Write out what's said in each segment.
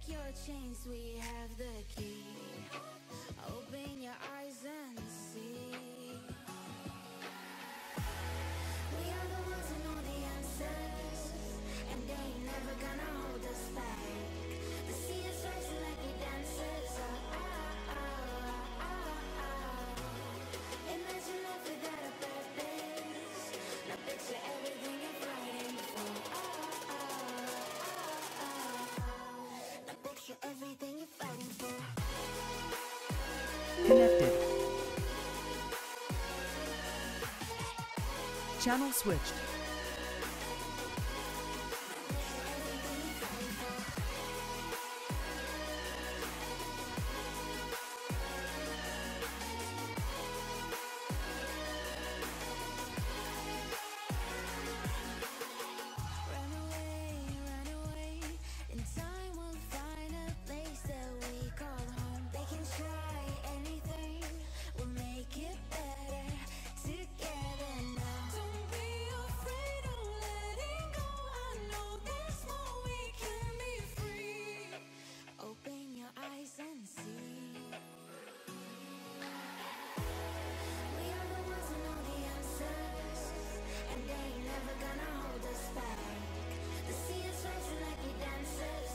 your chains, we have the key. Open your eyes and see. We are the ones who know the answers, and they ain't never gonna hold us back. The sea is rising like we dancers. Imagine life without a purpose. Now picture everything you're fighting for. Now picture everything you're fighting for. Connected. Channel switched. Run away, in time we'll find a place that we call home. They can try anything, we'll make it better together now. Don't be afraid of letting go, I know there's more, we can be free. Open your eyes and see. We are the ones who know the answers, and they ain't never gonna hold us back. The sea is rising like we dancers.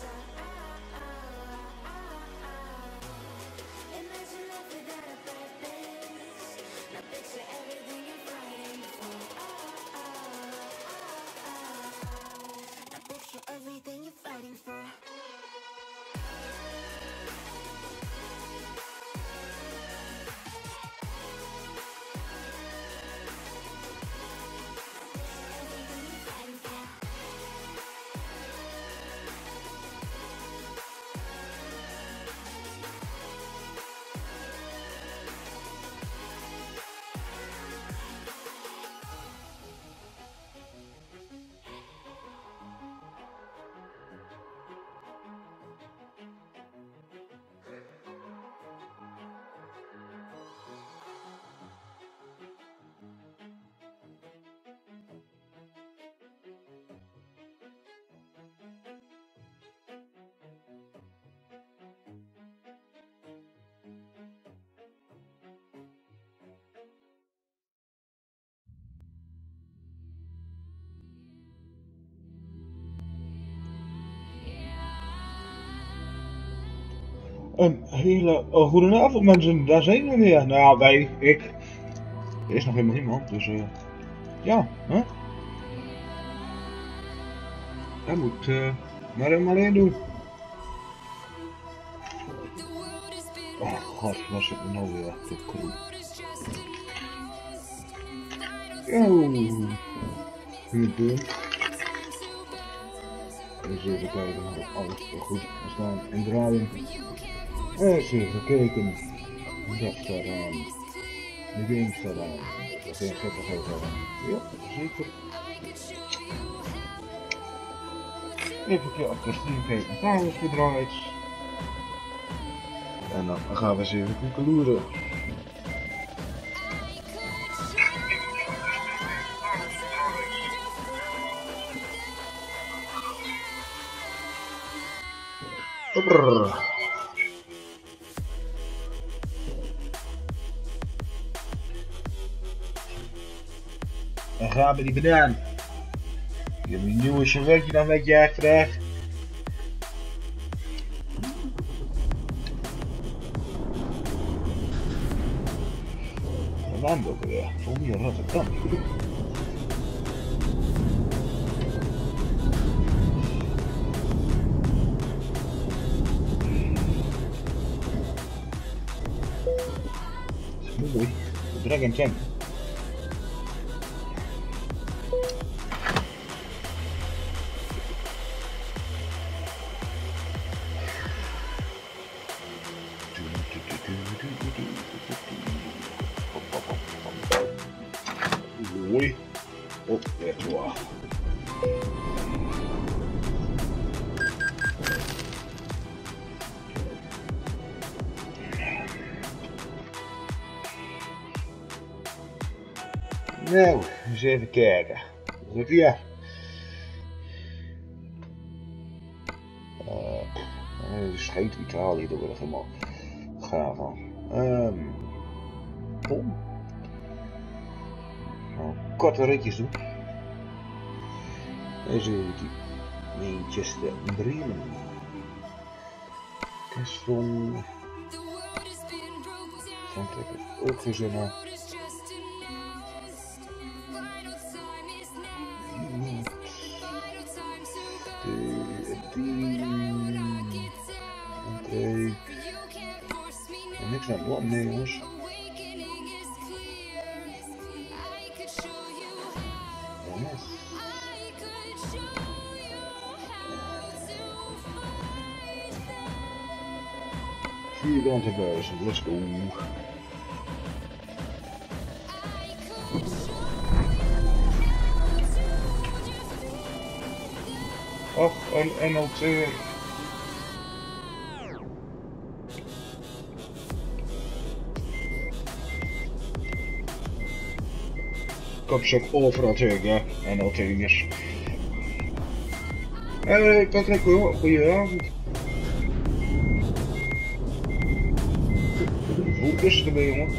Imagine life without a purpose. Now picture everything you're fighting for. Now picture everything you're fighting for. Everything you're fighting for. Een hele goedenavond mensen, daar zijn we weer. Nou ja, ik. Er is nog helemaal niemand, dus ja, hè? Dat moet maar helemaal alleen doen. Oh god, waar zit me nou weer te kroep? Yo, goed doen. Dus even kijken of alles goed staan en draaien. Eens even kijken. Dat staat aan. De game staat aan. Dat is gekkigheid aan. Ja, zeker. Even op de stream kijken. Daar is gedraaid. En dan gaan we eens even koekeloeren. Brrr. Dan gaan we die banaan. Je hebt een nieuwe chauffeurtje dan met je achteraf. Waarom ook weer? Voor wie had het dan? Mooi. Dragon Tank. Mooi. Op weg door. Nou, eens even kijken. Goed, ja. Scheet Italië, daar word ik helemaal gaaf van. Tom. Nou, korte ritjes doen. Deze die Manchester Bremen. Kesson. Frankrijk heeft ook gezinnen. Oké. Niks aan het land, nee jongens. Vierkante buizen, let's go. Och, een NLT. Komt ze ook overal tegen, NLT'ers. Hey, Patrick, goedenavond. Hoe is het ermee, jongen?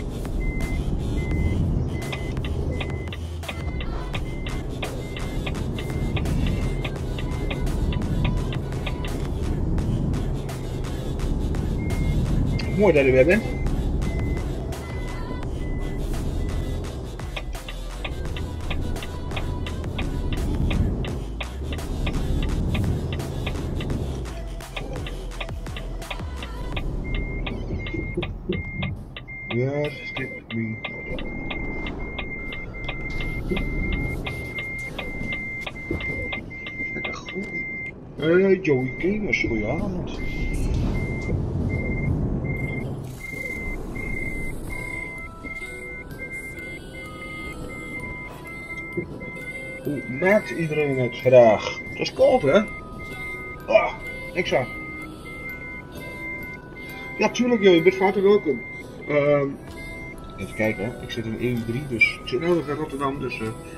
Mooi dat je weer bent. Ja, stick me. Lekker goed. Joey Gamers, goedenavond. Hoe maakt iedereen het graag? Het is koud, hè? Ah, niks aan. Ja, tuurlijk, je bent vaak welkom. Even kijken, hè. Ik zit in EU3, dus ik zit nu nog in Rotterdam, dus...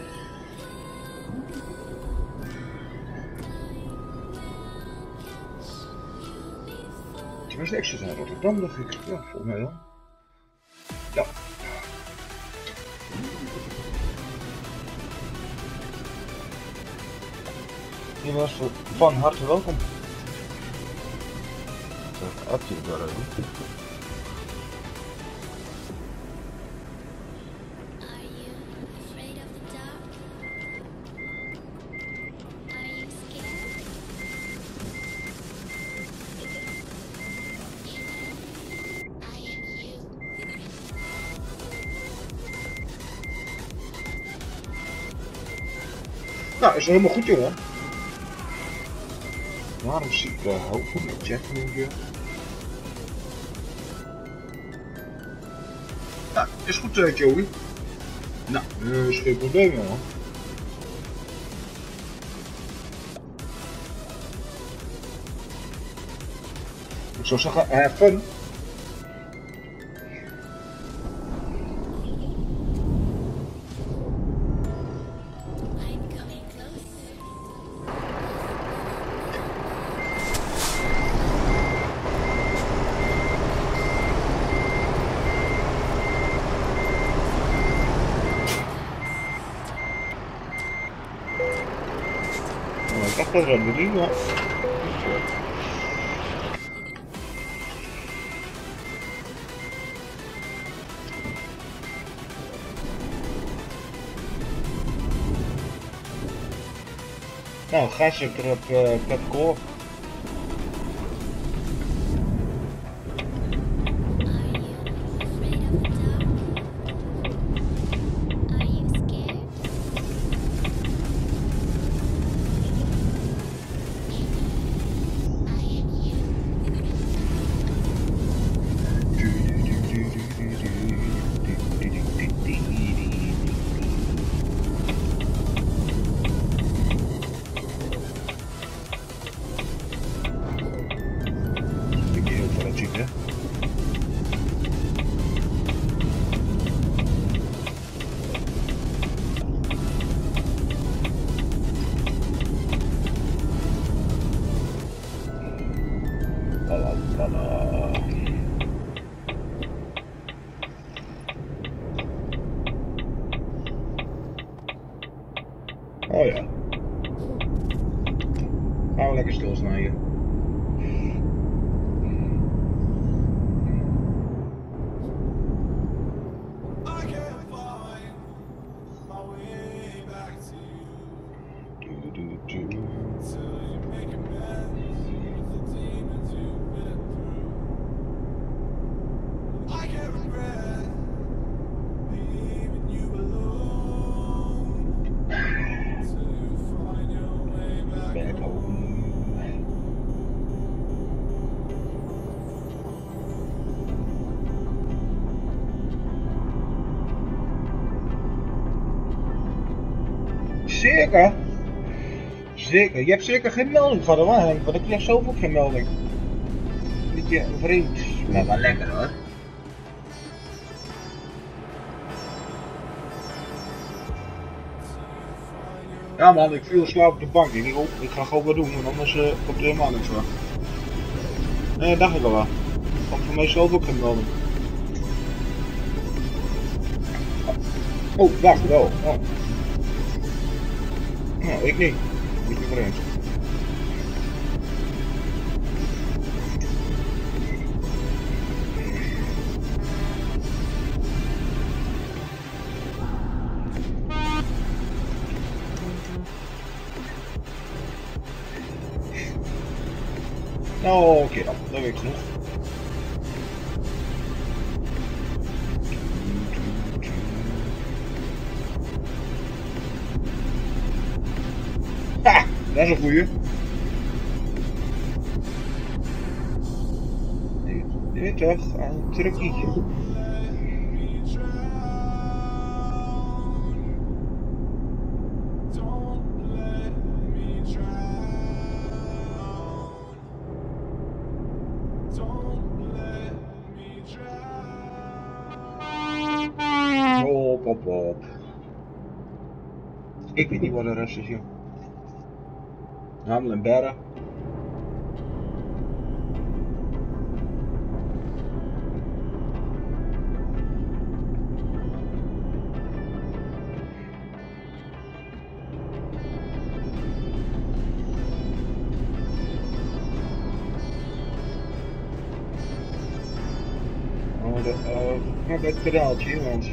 Was de extra naar Rotterdam, dacht ik. Ja, volgens mij wel. Ja. Je was van harte welkom. Dat appje daar even. Nou, is helemaal goed, jongen. Waarom zie ik de hoop van de chat nu? Nou, is goed, Joey. Nou, is geen probleem, jongen. Ik zou zeggen, have fun. Dat is wat bedienen. Nou, ga ze erop Pepcore. Oh ja. Gaan we lekker stilstaan hier. Back home. Zeker? Zeker. Je hebt zeker geen melding van de waan, want ik kreeg zelf ook geen melding. Beetje vreemd, maar wel lekker hoor. Ja man, ik viel in slaap op de bank. Ik denk, oh, ik ga gewoon wat doen, want anders komt er helemaal niks van. Nee, dat dacht ik al wel. Want voor mij zelf ook geen melding. Oh, wacht, wel. Oh. Nou, ik niet. Beetje vreemd. Nou, oké dan. Dat weet ik genoeg. Ha! Dat is een goeie. Dit toch? Een truckietje. Op. Ik weet niet wat de rest is, joh. Hamel en bergen. Oh, bij het pedaaltje, want...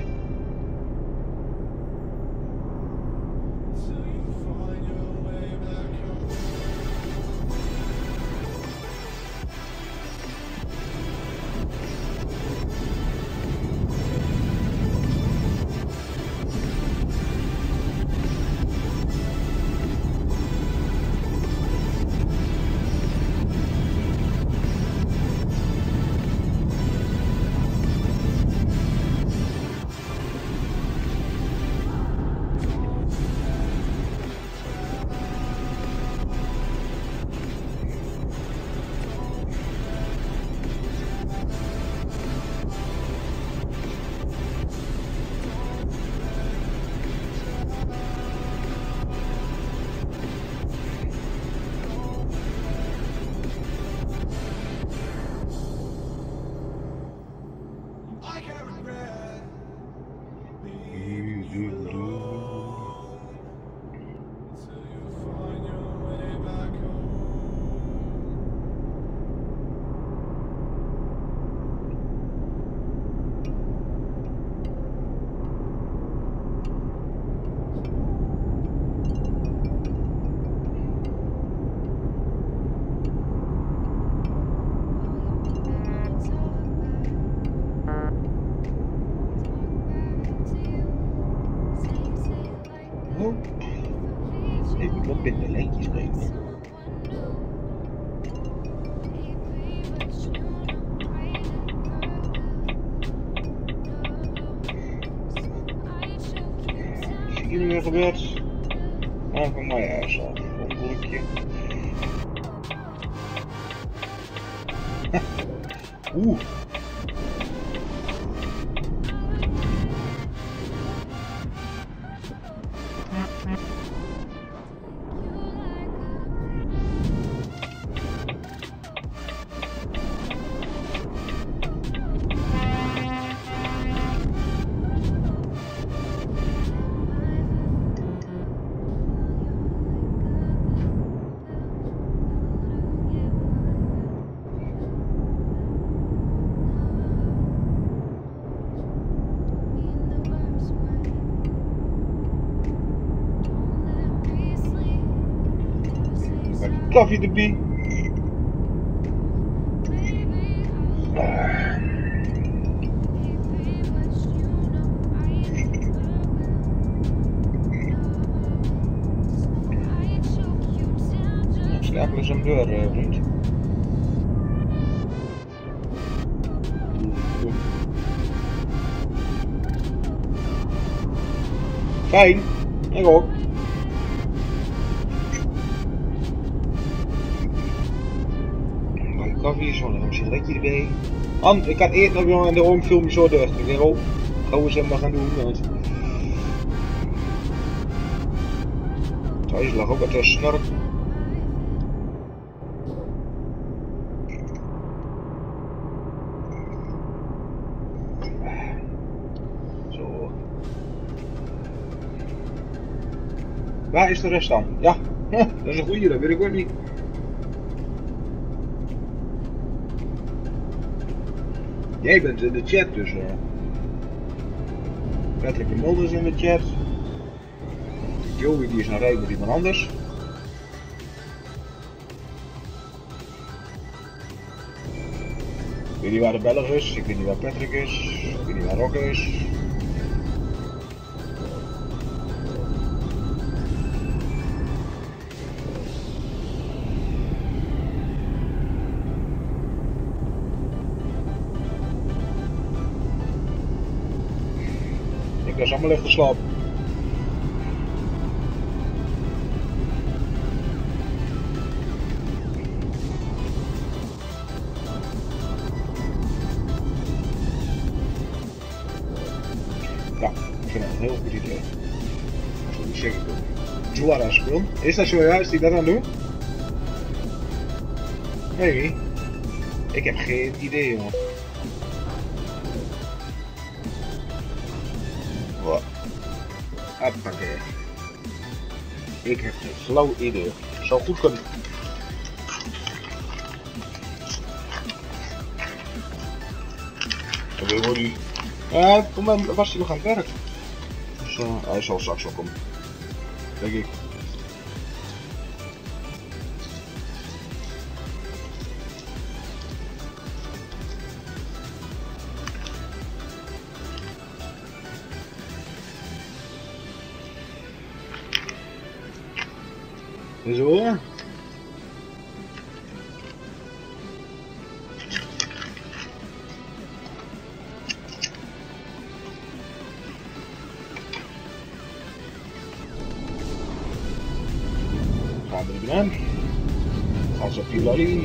Ik moet wat minder lijntjes nemen. Is hier weer gebeurd? Nou, van mij huis af. Ongelukje. Oeh. koffie erbij. Schakel eens hem deur, vriend. Fijn, ik ook. Een koffie, zo'n sigaretje erbij. Han, ik kan eten nog en de oom film je zo door. Ik denk, oh, gaan we ze maar gaan doen. Want... Thuis lag ook wat te snurken. Zo. Waar is de rest dan? Ja, dat is een goeie, dat weet ik ook niet. Jij bent in de chat, dus Patrick de Mulder is in de chat. Joey die is aan rijden met iemand anders. Ik weet niet waar de Belg is, ik weet niet waar Patrick is, ik weet niet waar Rock is. Ik was allemaal licht geslapen. Ja, ik vind dat een heel goed idee. Als we die zeggen doen. Joara spul. Is dat zo juist die dat aan doen? Nee. Ik heb geen idee, jongen. Wat? Appakee. Ik heb geen flauw idee. Zou goed kunnen. En weer wordt hij. Ja, toen was hij nog aan het werk. Dus hij zal straks wel komen. Denk ik. Zo. Gaan we er binnen. Als op die lolly.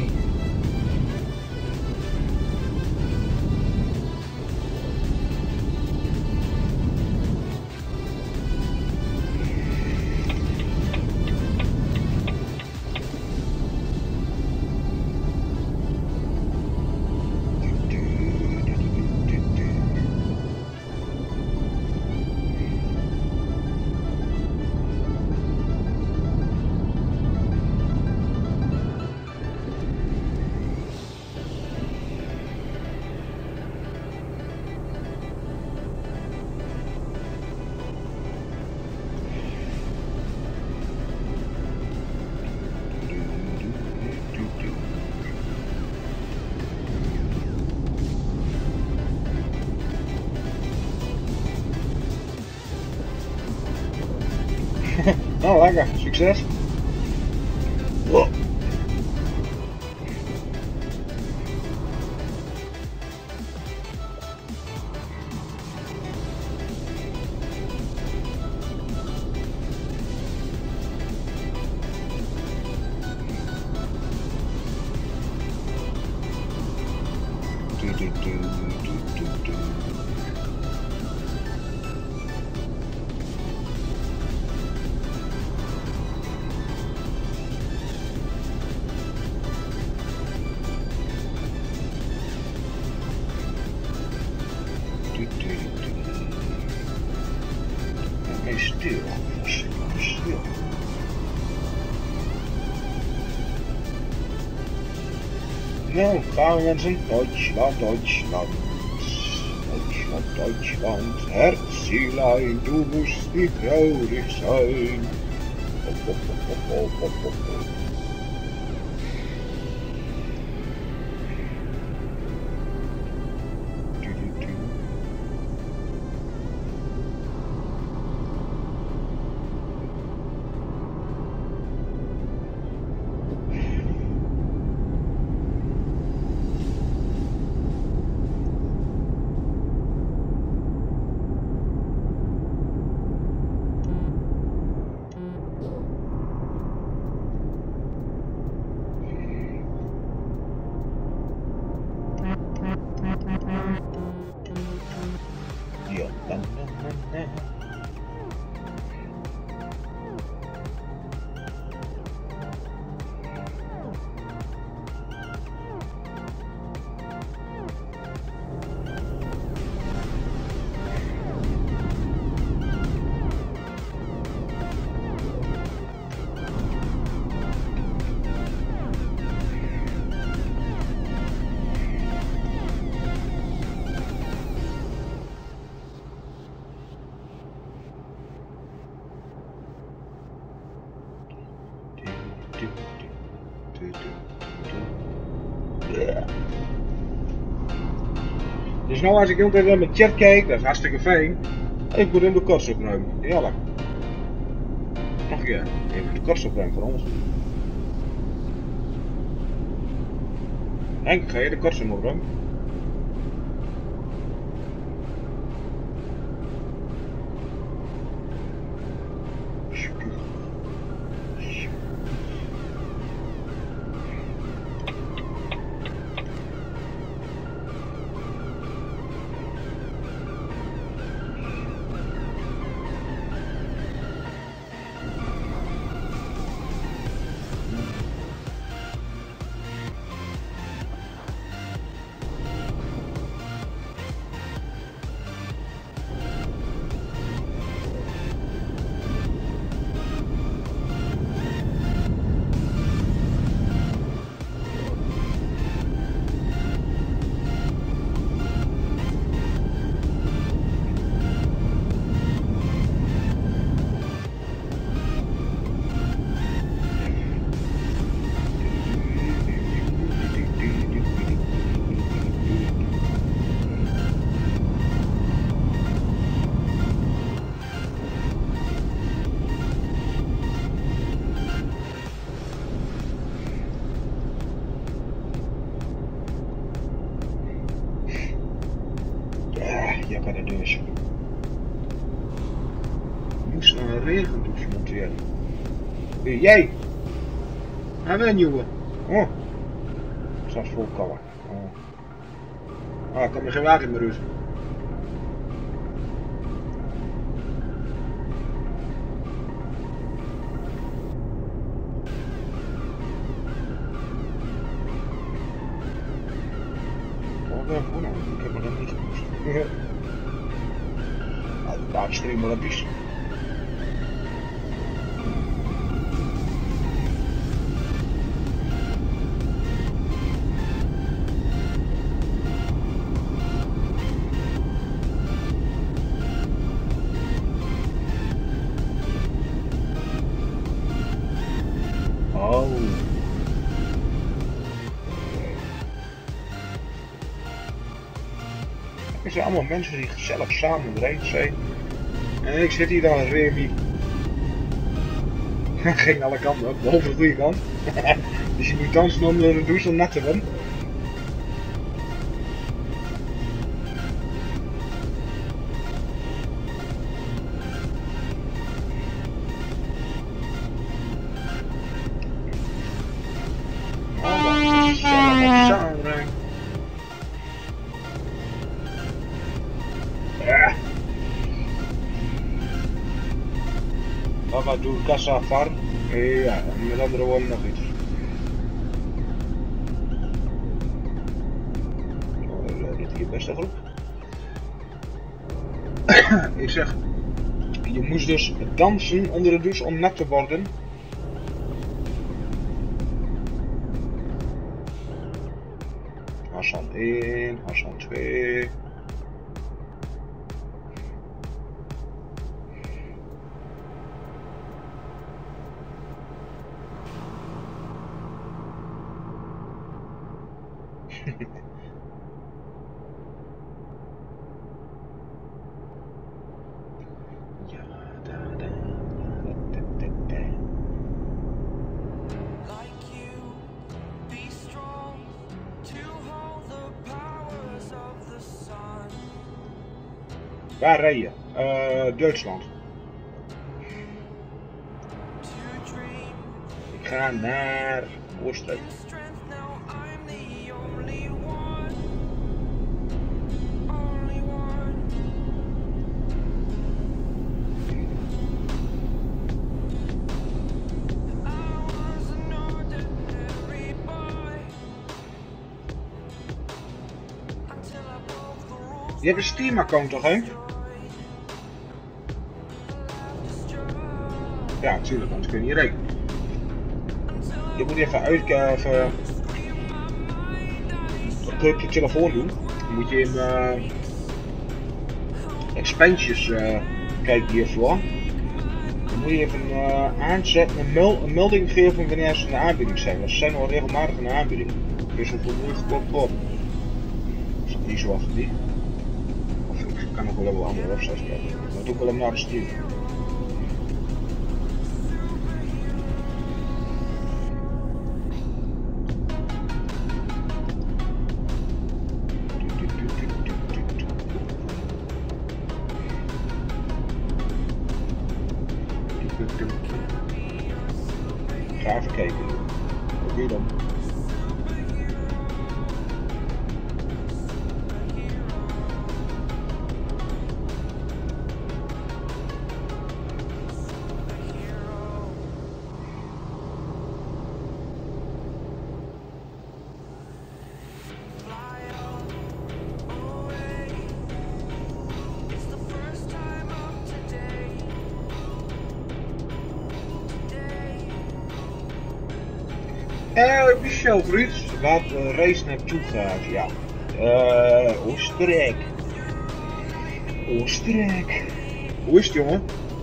Nou, lekker. Succes. Wow. Stil. Stil. Nou, gaan we mensen. Deutschland, Deutschland. Deutschland, Deutschland. Herzelein, du musst nicht traurig sein. Dus nou als ik altijd naar mijn chat kijk, dat is hartstikke fijn. Ik moet hem de kots opruimen. Heerlijk. Nog een keer. Even de kots opruimen voor ons. Henk, ga je de kots opruimen? Ja, kan het dus. Moest een regendouche monteren. Jij! Hebben we een nieuwe? Oh. Het staat vol kouden. Oh. Ah, kan er geen water meer uit. Oh, nou, ik heb me dat niet gemoest. Nou, de waterstream wel is. Oh. Het zijn allemaal mensen die gezellig samen erin zijn. En ik zit hier dan als Remy. Ging alle kanten op, behalve de goede kant. Dus je moet dansen onder de douche om nat te worden. Allemaal gezellig samen. Ja. Mama doet kassa farm. Ja, met andere woorden nog iets. Oh, dit hier best goed. Ik zeg, je moest dus dansen onder de douche om nat te worden. Hassan 1, Hassan 2. Waar rij je? Duitsland. Ik ga naar Oostenrijk. Je hebt een Steam-account toch, hè? Ja, natuurlijk, anders kun je niet rekenen. Je moet even uitkijken. Dat kun je op je telefoon doen. Dan moet je in expansions kijken hiervoor. Dan moet je even aanzetten, een melding geven wanneer ze in de aanbieding zijn. Want ze zijn al regelmatig in de aanbieding. Is het voor mooi geklopt op? Is dat niet zo achter die? Of ik kan nog wel een andere websites kijken. Maar doe ik wel hem naar de stream. Ga even kijken. Oké dan. Michel Bruut, waar de race naartoe gaat, ja. Oostenrijk. Oostenrijk. Hoe is het, jongen?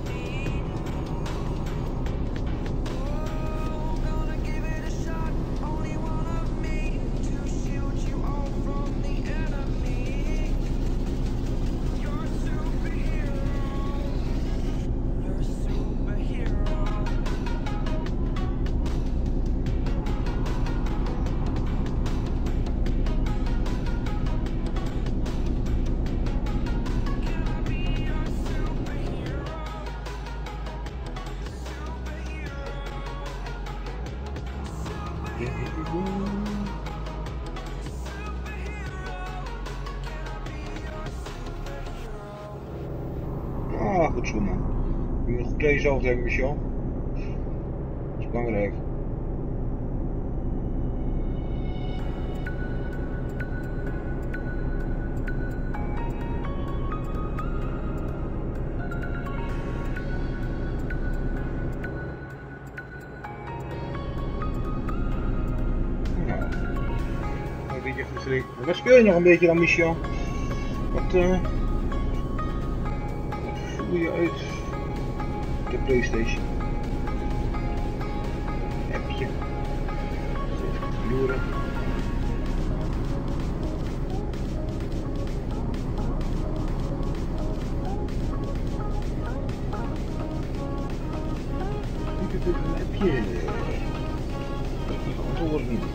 Ah, goed zo man. Je moet goed tegen jezelf denken, Michel. Dat is belangrijk. Waar speel je nog een beetje dan, Michel? Wat voel je uit de PlayStation? Appje. Even loeren. Een appje. Ik antwoord niet.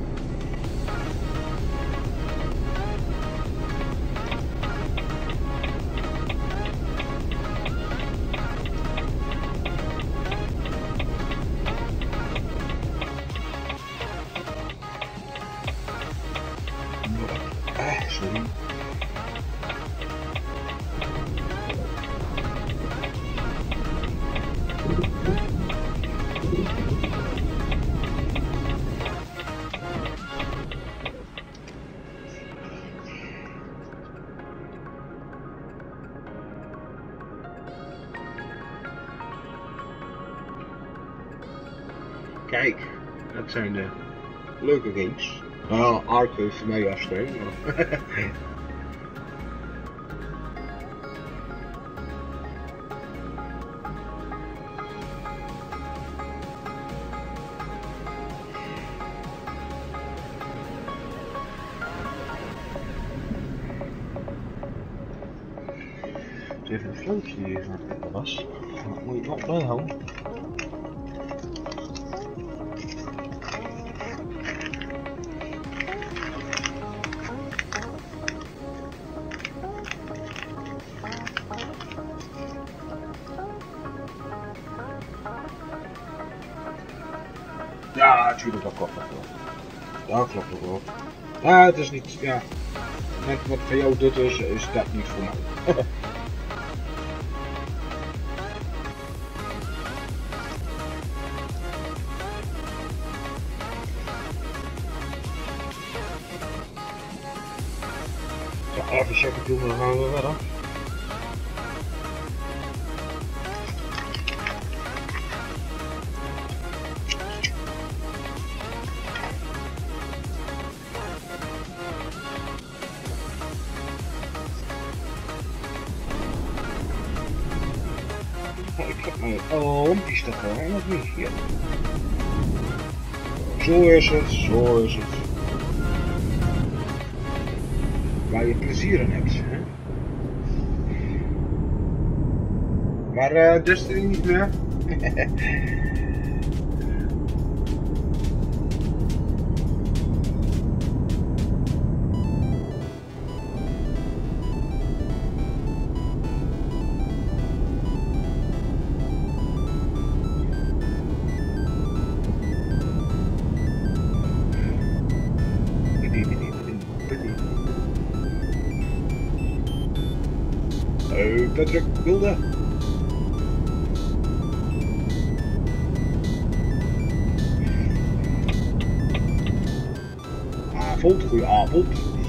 Sorry. Kijk, dat zijn de leuke games. Nou, Ark voor mij afsteken. Even een vlootje die hier aan het was. Dat moet je wel bijhouden. Ja, natuurlijk, dat klopt wel. Dat klopt ook wel. Ja, het is niet, ja. Net wat voor jou dit is dat niet voor mij. Ja, even checken doen, dan gaan we verder. Ik heb mijn lampjes toch wel, of niet? Ja. Zo is het, zo is het. waar je plezier in hebt. Hè? Maar Destiny niet meer. Patrick wilde. Avond, goeie avond.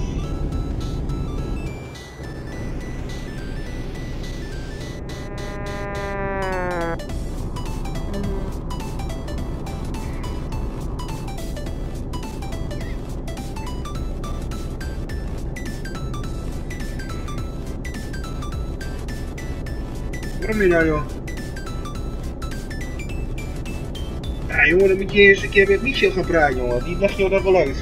Waarom niet nou, joh? Ja, jongen, dan moet je eens een keer met Michel gaan praten, jongen. Die legt jou dat wel uit.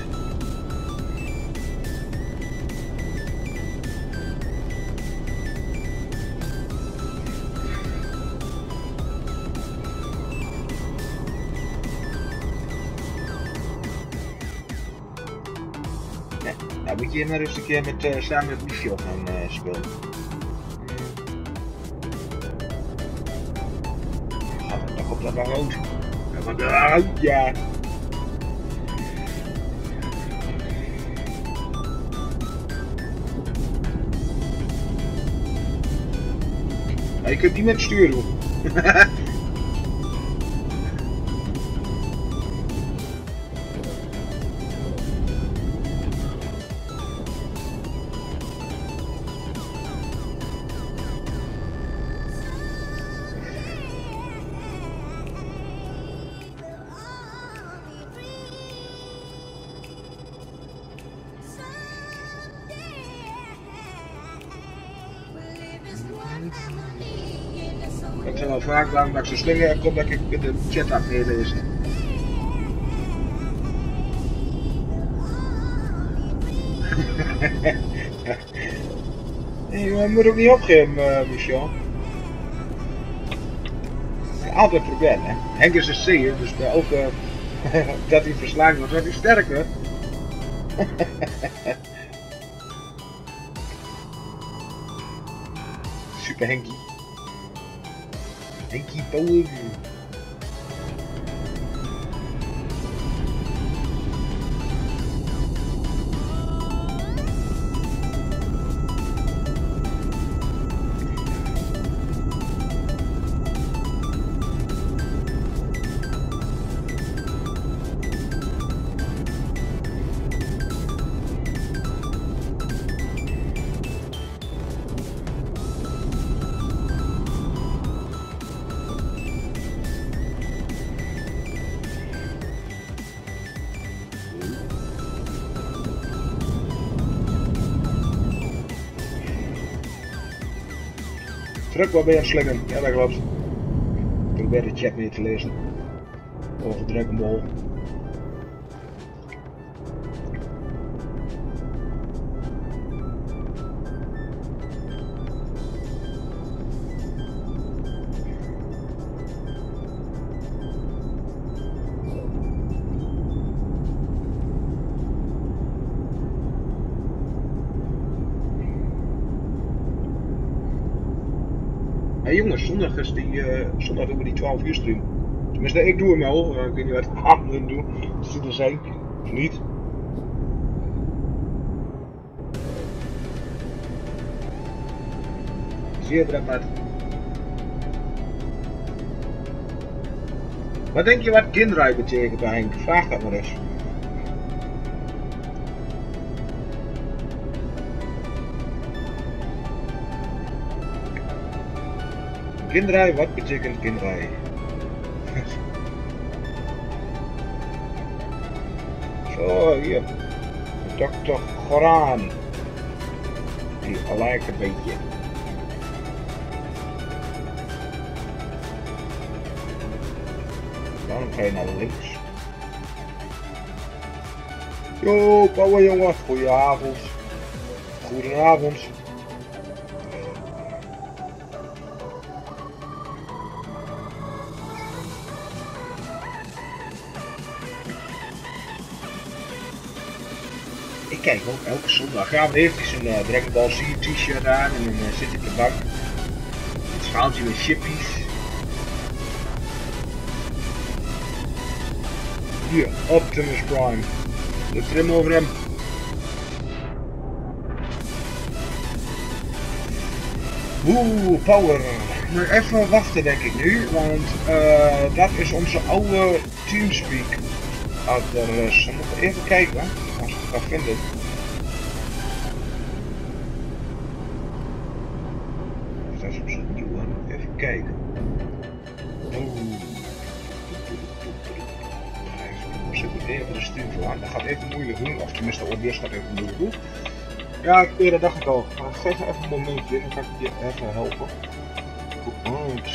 Ja, nou moet je maar eens een keer samen met Michel gaan spelen. Dan komt dat maar rood. Ja. Ja, je kunt niet met het stuur doen. Ik zeg wel vaak waarom dat ik zo slinger kom, dat ik met de chat aan het meelezen. Je moet ook niet opgeven, Michel. Altijd proberen, hè. Henk is een C, dus bij elke dat hij verslagen wordt, wordt hij sterker. Super Henkie. Henkie Power. Druk wat ben je aan het slingen? Ja, dat klopt. Ik probeer de chat mee te lezen. Over Dragon Ball. Hey jongens, zondag is zondag doen we die 12 uur stream. Tenminste, ik doe hem al. Ik weet niet wat anderen doen. Als die er zijn, of niet. Zeer dramatisch. Wat denk je wat kinderrij betekent, Henk? Vraag dat maar eens. Kinderrij, wat betekent kinderrij? Zo, hier. Dr. Gaan. Die lijkt een beetje. Dan ga je naar links. Yo, Power jongen. Goedenavond. Goedenavond. Ik kijk ook elke zondag. Ja, eventjes een Dragon Ball Z t-shirt aan en dan zit ik op de bank. Een schaaltje met chippies. Hier, Optimus Prime. De trim over hem. Oeh, power. Maar even wachten denk ik nu, want dat is onze oude Teamspeak adres. We moeten even kijken, als ik het kan vinden. Dat is op zijn nieuwe. Even kijken. Oeh. Ik zit even de stuur aan. Dat gaat even moeilijk doen, of tenminste de OBS gaat even moeilijk doen. Ja, dat dacht ik al. Maar geef me even een momentje, dan kan ik je even helpen. Goed,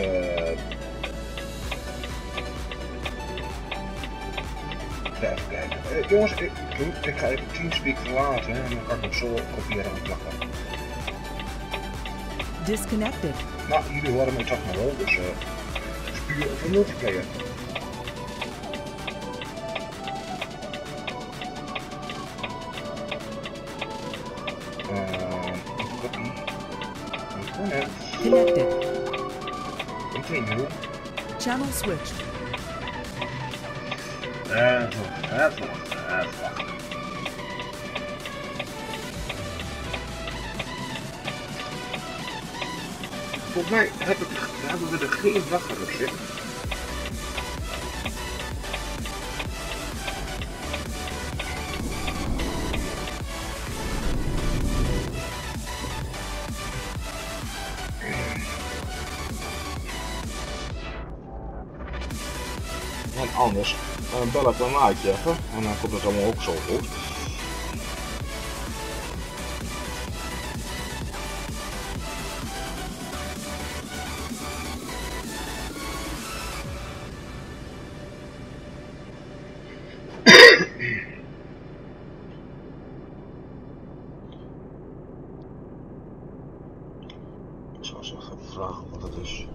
even kijken. Jongens, ik ga even Teamspeak verlaten en dan kan ik hem zo kopiëren en plakken. Disconnected. Nou, jullie horen mij toch nog wel, dus puur voor multiplayer. Connected. Continue. Channel switched. Even. Volgens mij hebben we er geen wachter op zitten. En anders bel ik een maatje even en dan komt het allemaal ook zo goed. Ik zou eens even vragen wat het is.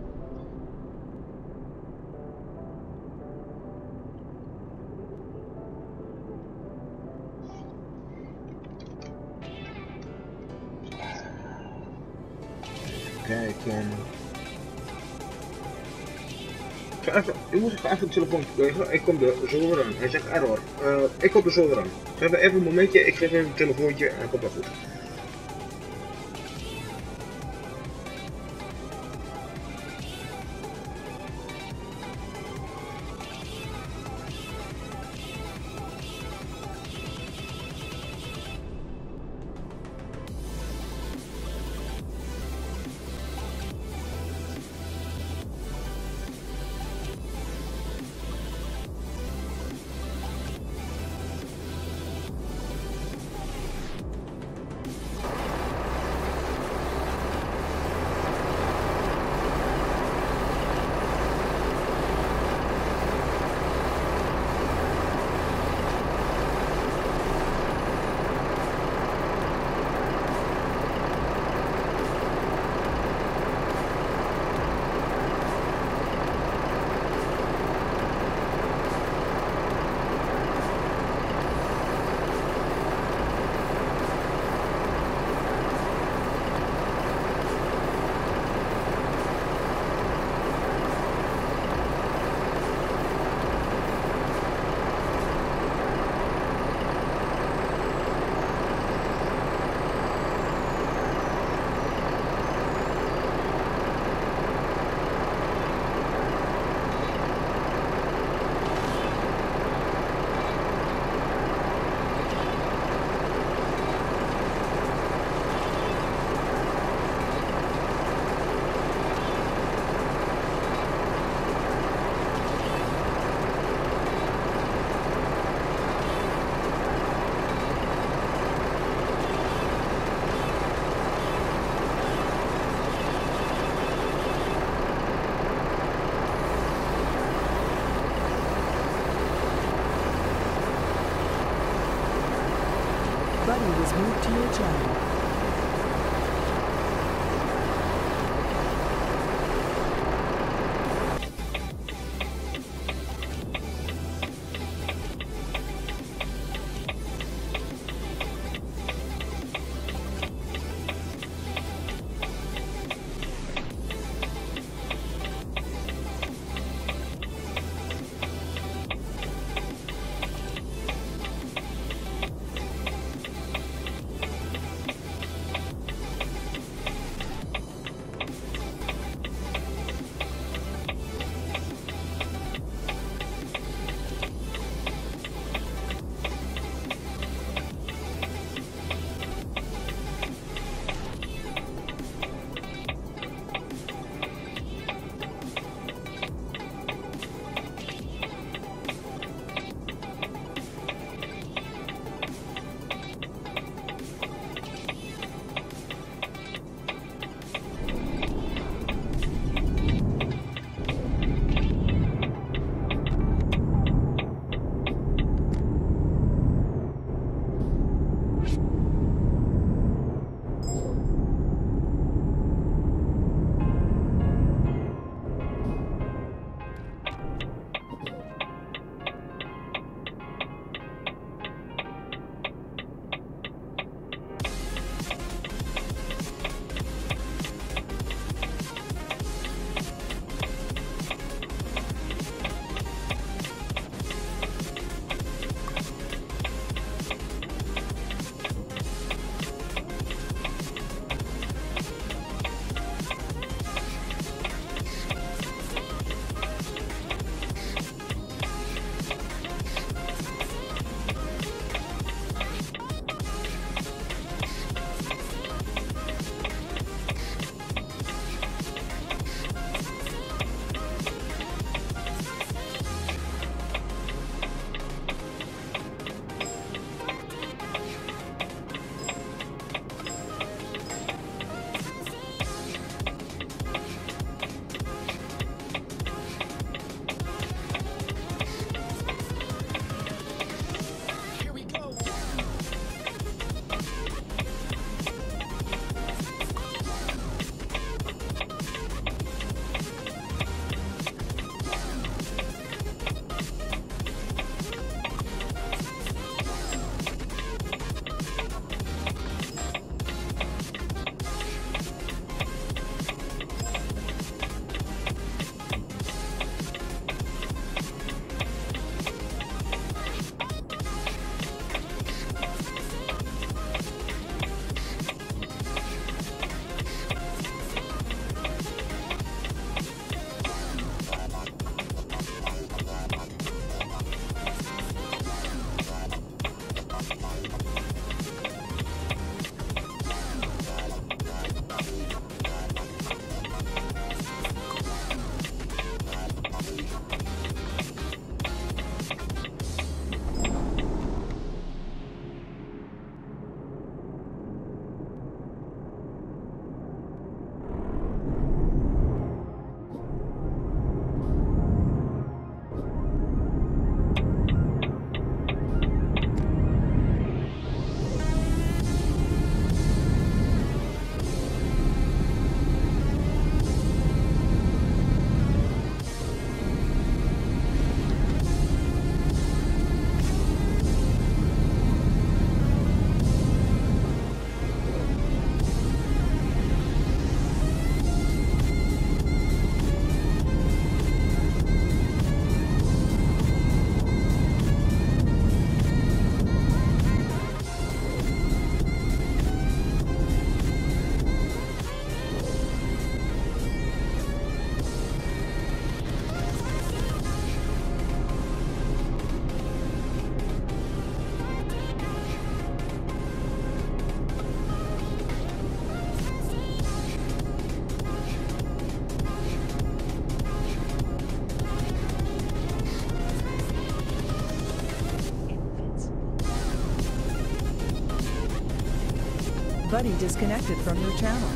Kijken. Ik moet even een telefoon krijgen. Ik kom er zo weer aan. Hij zegt error. Ik kom er zo weer aan. Geef me even een momentje. Ik geef even een telefoontje en dan komt dat goed. Buddy was moved to your channel. Buddy disconnected from your channel.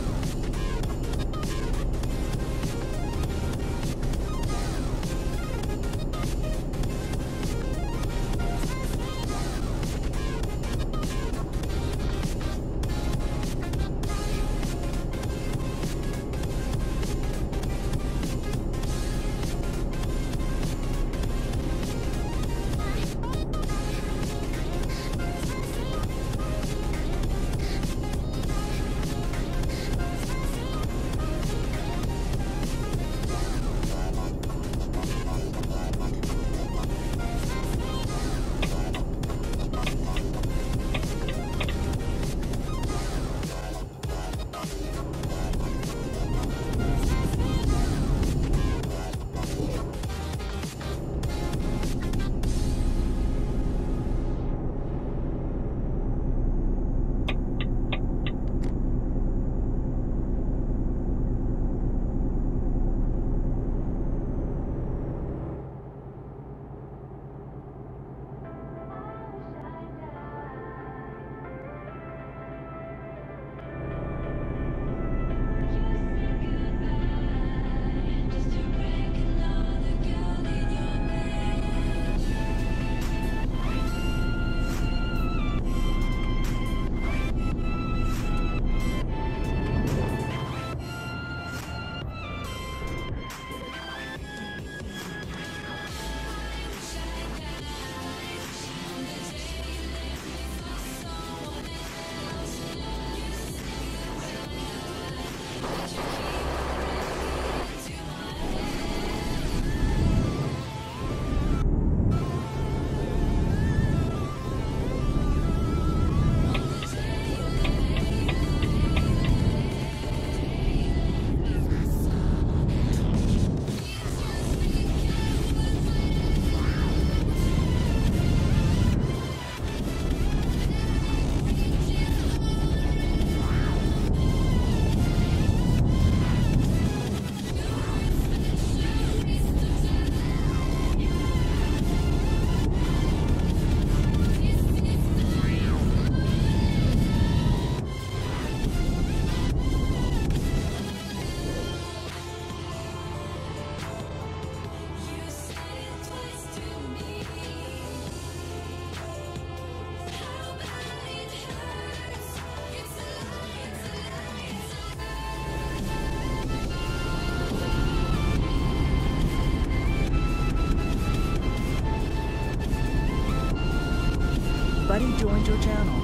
your channel.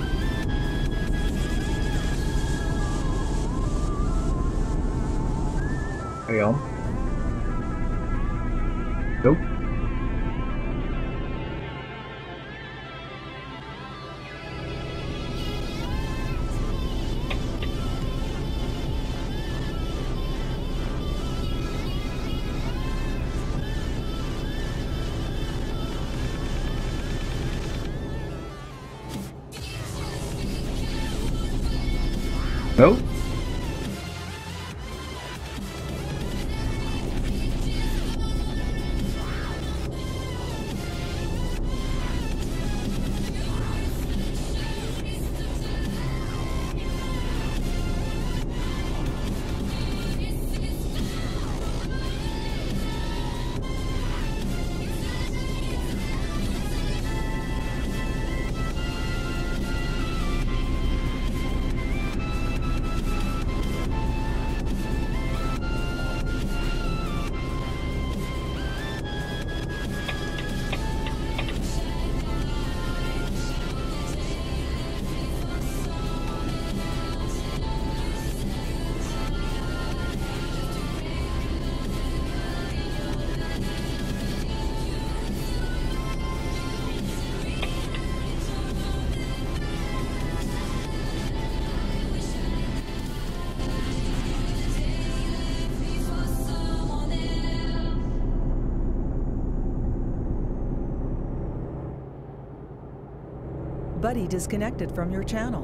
Hey Jan. Zo. Zo. Buddy disconnected from your channel.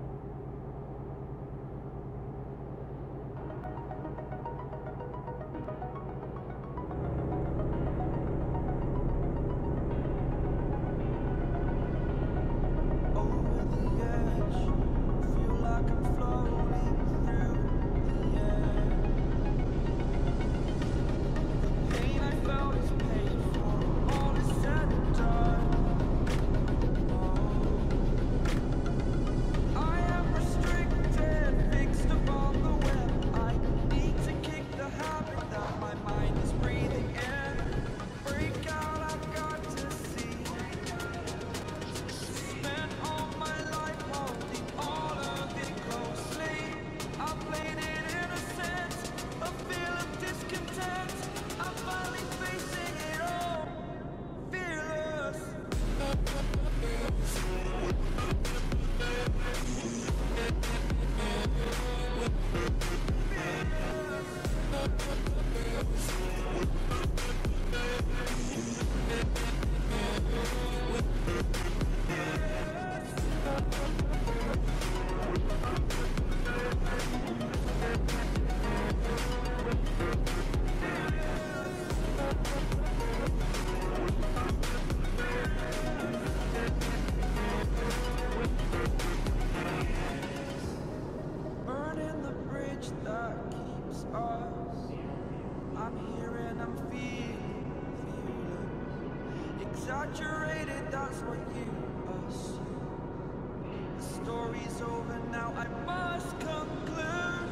Exaggerated, that's what you assume. The story's over now, I must conclude.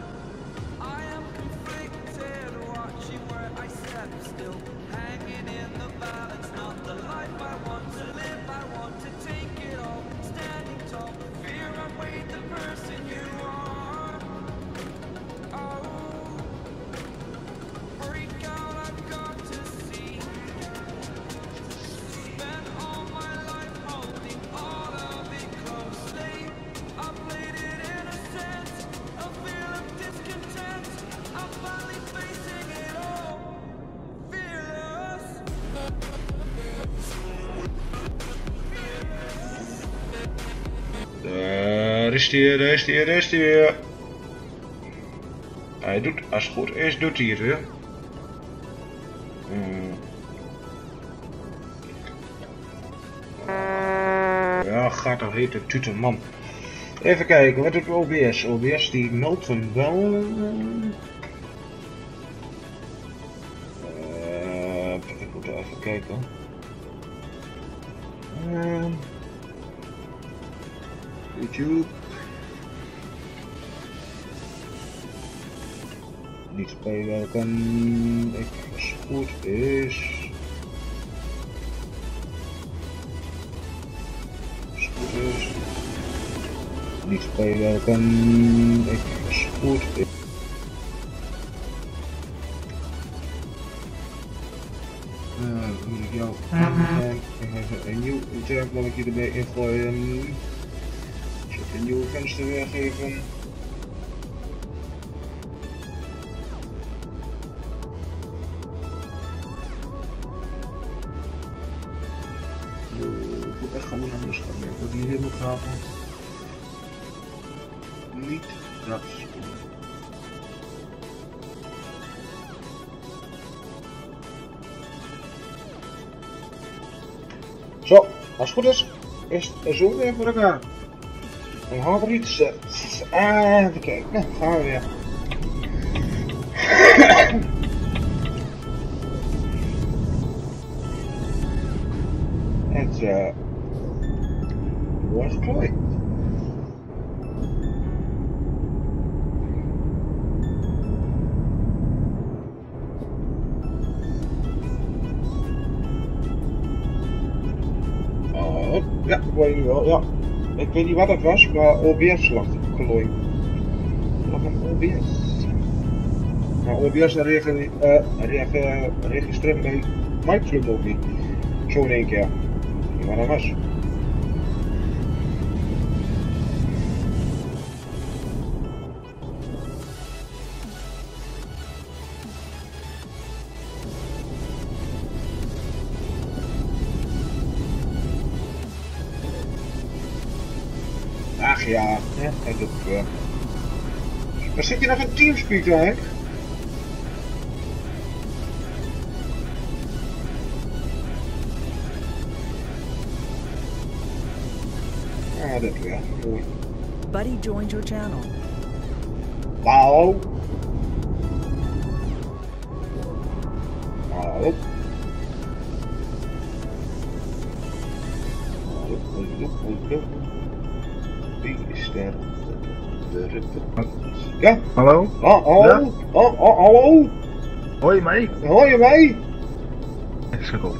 I am conflicted, watching where I step still, hanging in the balance. Not the life I want to live, I want to take it all. Standing tall, fear I weighed the person you are. Oh, break out, I've got to see. Spent all my life holding all of it closely. I played it in a sense, a feel of discontent. I'm finally facing it all, fearless. Daar is hij, daar is hij, daar is hij weer. Hij doet, als het goed is, doet hij het weer. Ja, gaat toch heten tuteman. Even kijken, wat doet OBS? OBS die meldt hem wel. Ik moet even kijken. YouTube. Niet bijwerken. Als het goed is. Als het goed is. niet spelen. Ik spoed. Moet ik jou even een nieuw termballetje erbij ingooien. Ik zal een nieuw venster weergeven. Ik moet echt gewoon anders gaan werken. Dat die helemaal gaat. Niet dat spoelen. Zo, als het goed is het zo weer voor elkaar. Dan gaan we er iets. Even kijken, nou gaan we weer. Het mooi geklooid. Ja, dat weet je wel, ja. Ik weet niet wat het was, maar OBS lag gelooid. Nog een OBS. Nou, OBS registreert bij Microsoft ook niet. Zo in één keer. Niet wat dat was. Ach ja, dat doet het weer. Maar zit je nog een Teamspeak eigenlijk? Ja, dat weer. Mooi. Buddy joined your channel. Hallo. Hallo. Wie is er? Ja? Hallo? Hallo? Ja? Hallo? Hoor je mij? Hoor je mij? Is goed.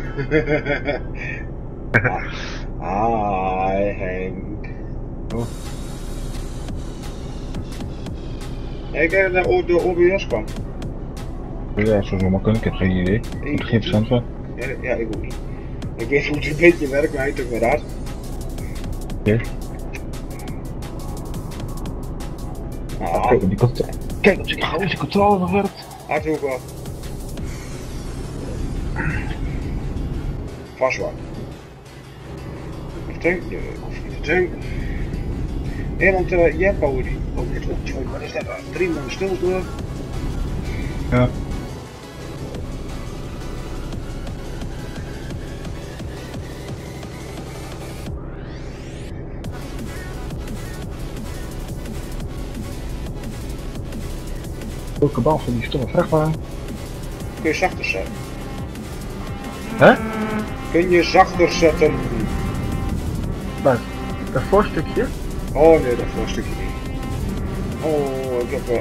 Hi Henk. Oh. Ik heb naar de OBS kwam. Ja, zo zou maar kunnen. Ik heb geen idee. Ik heb geen verstand van. Ja, ik ook niet. Ik weet hoe het een beetje werkt, maar ik doe dat. Oké. Ah, Kijk op die controle. Kijk op die controle nog werkt. hartstikke wel. Vast wat. Tank? Nee, ik hoef niet te tanken. Nee, want jij bouwt die ook niet op. Wat is dat? 3 man stil door. Ja. Welke bal van die stomme vrachtwagen? Kun je zachter zetten? Hè? Kun je zachter zetten? Wat? Dat voorstukje? Oh nee, dat voor een stukje niet. Oh, ik heb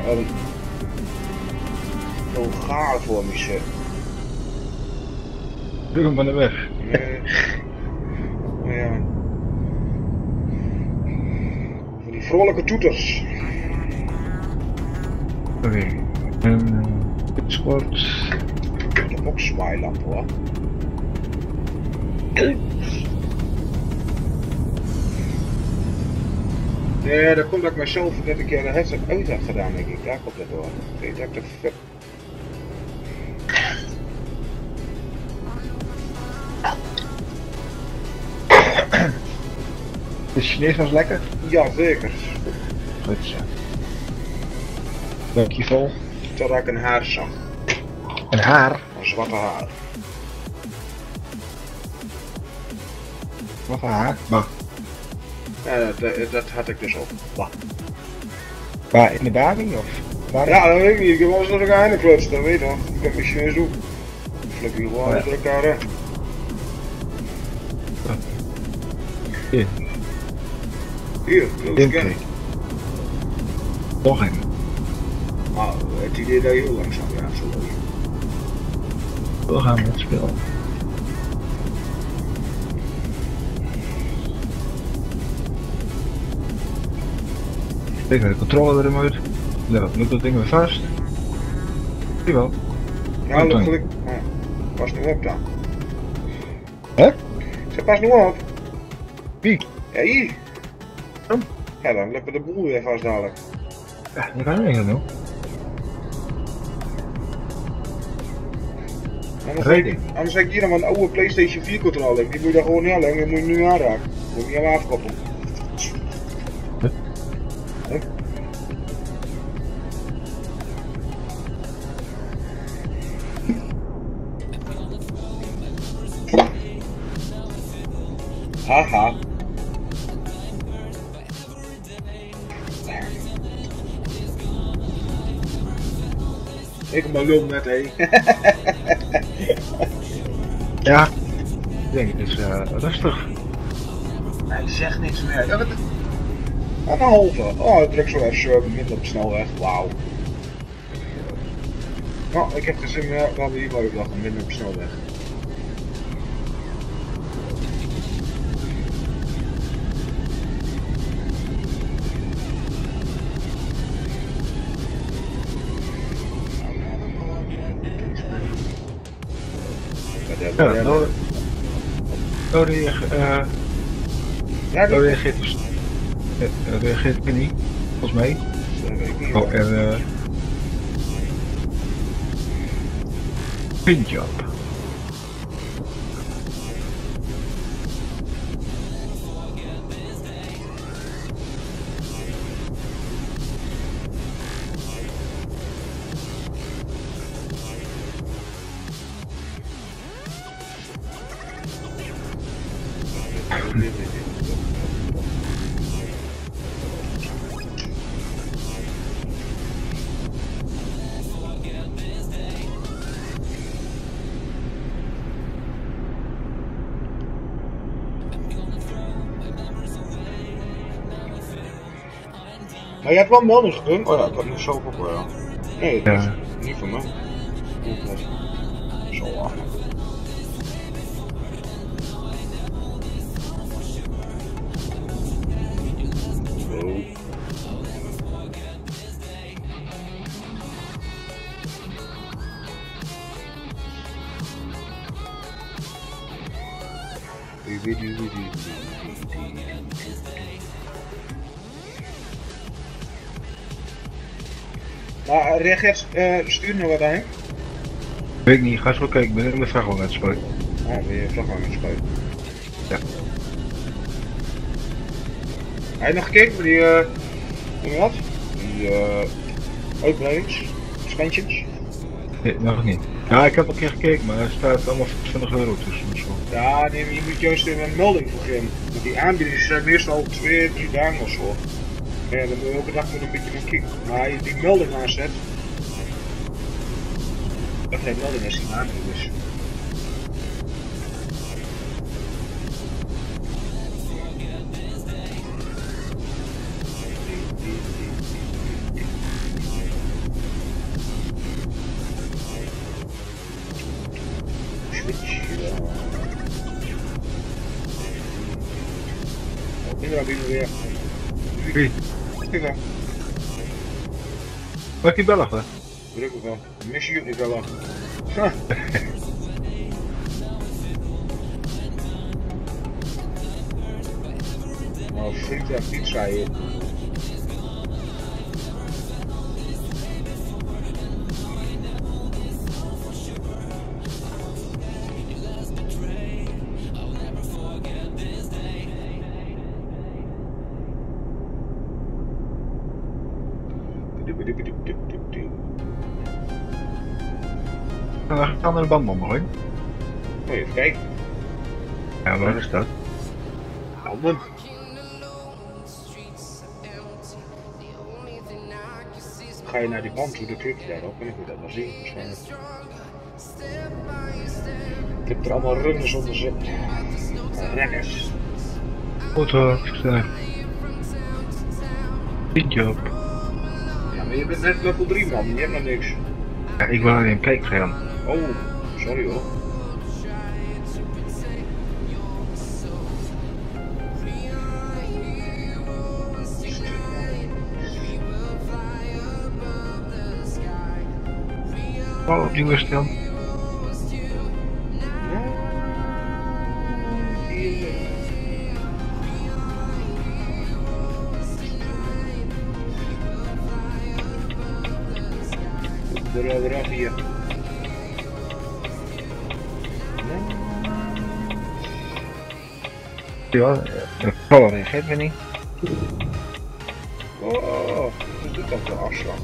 een gaar voor me zitten. Druk hem van de weg. Nee. Maar ja. Van die vrolijke toeters. Oké. Sport. Ik heb ook zwaailamp hoor. Nee, dat komt dat ik mezelf net een keer de headset uit heb gedaan, denk ik. Daar komt het door. Ik weet dat ik de De Chinees was lekker? Ja, zeker. Goed zo. Dankjewel. Totdat ik een haar zag. Een haar? Een zwarte haar. Wat een haar? Wacht. Ja, dat had ik dus ook. Wacht. Waar, in de baring of? Waar? Ja, dat weet ik niet. Ik heb wel eens nog een einde klutst, dat weet je nog. Ik heb misschien eens doen. Flik je gewoon uit elkaar, hè. Hier. Hier, close again. Nog een. Maar het idee dat je heel langzaam gaat, zo leuk. We gaan met spelen. Ik heb de controller eruit. Loopt dat ding weer vast. Jawel. Ja, Goed, dat dan. geluk. Ah, pas nu op dan. Hè? Zeg, pas nu op. Wie? Ja, hier. Oh. Ja, dan leppen de boel weer vast dadelijk. Ja, dat kan ik niet doen. Anders heb ik hier nog een oude PlayStation 4 controller. Die moet je daar gewoon niet aanleggen, die moet je nu aanraken. Die moet je niet aan afkoppelen. Huh? Huh? Haha. Ik maar lul net, hé. Ja. Ik denk, het is rustig. Hij zegt niks meer. Ja, wat... Een halve. Oh, ik druk zo even minder op snelweg. Wauw. Nou, ik heb de zin meer dan hier wou ik lachen, minder op snelweg. Ja, nou reageert dus. Reageert ik niet, volgens mij. Dat weet ik niet. Oh, en pinjob. Maar je hebt wel melding gedaan? Oh ja, ik had nog zelf ook wel. Nee, dat is Ja. niet van mij. Zo af. Maar reageert, stuur me wat aan. Weet ik niet, ga eens wel kijken, ik ben in de vrachtwagen aan het spelen. Ah, ben je vrachtwagen aan het spelen? Ja. Heb je nog gekeken voor die, hoe wat? Die, uitbreidingsexpansions? Nee, nog niet. Ja, ik heb al een keer gekeken, maar er staat allemaal voor 20 euro tussen. Dus wel. Ja, nee, je moet juist even een melding voor geven. Want die aanbiedingen zijn meestal 2, 3 dagen of zo. Maar ja, dan moet je elke dag een beetje naar kijken. Maar als je die melding aanzet, dat geen melding als die aanbieding is. Inderdaad, weer. Wie? Kijk dan. Mag ik die bellen? Hè? Druk ook wel. Mis je niet wel aan. Nou, friet en pizza hier. We gaan naar de bandman gooien. Oh, even kijken. Ja, waar is dat? Handen. Ga je naar die band toe, dan klik je daarop en dan kun je dat wel zien waarschijnlijk. Ik heb er allemaal runners onder zitten. Renners. Auto, pinjob. Ja, maar je bent net level 3 man, je hebt nog niks. Ja, ik wil alleen kijken gaan. Oh, sorry hoor. Oh, die weer stil. Eraf hier. Ja, de Paul reageert weer niet. Oh, wat doet dat voor afslag?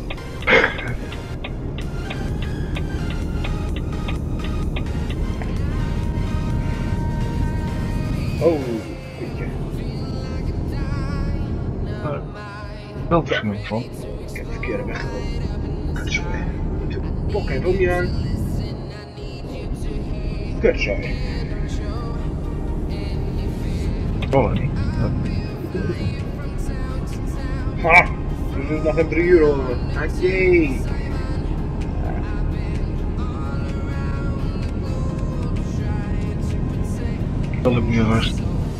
Oh, goedje. Wel verschillend van. Ik heb de verkeerde weg gelopen. Kutzooi. Pok en roemje aan. Kutzooi. Paul niet. Ha! We is nog een 3 uur over. Jee! Dat heb ik nu rust.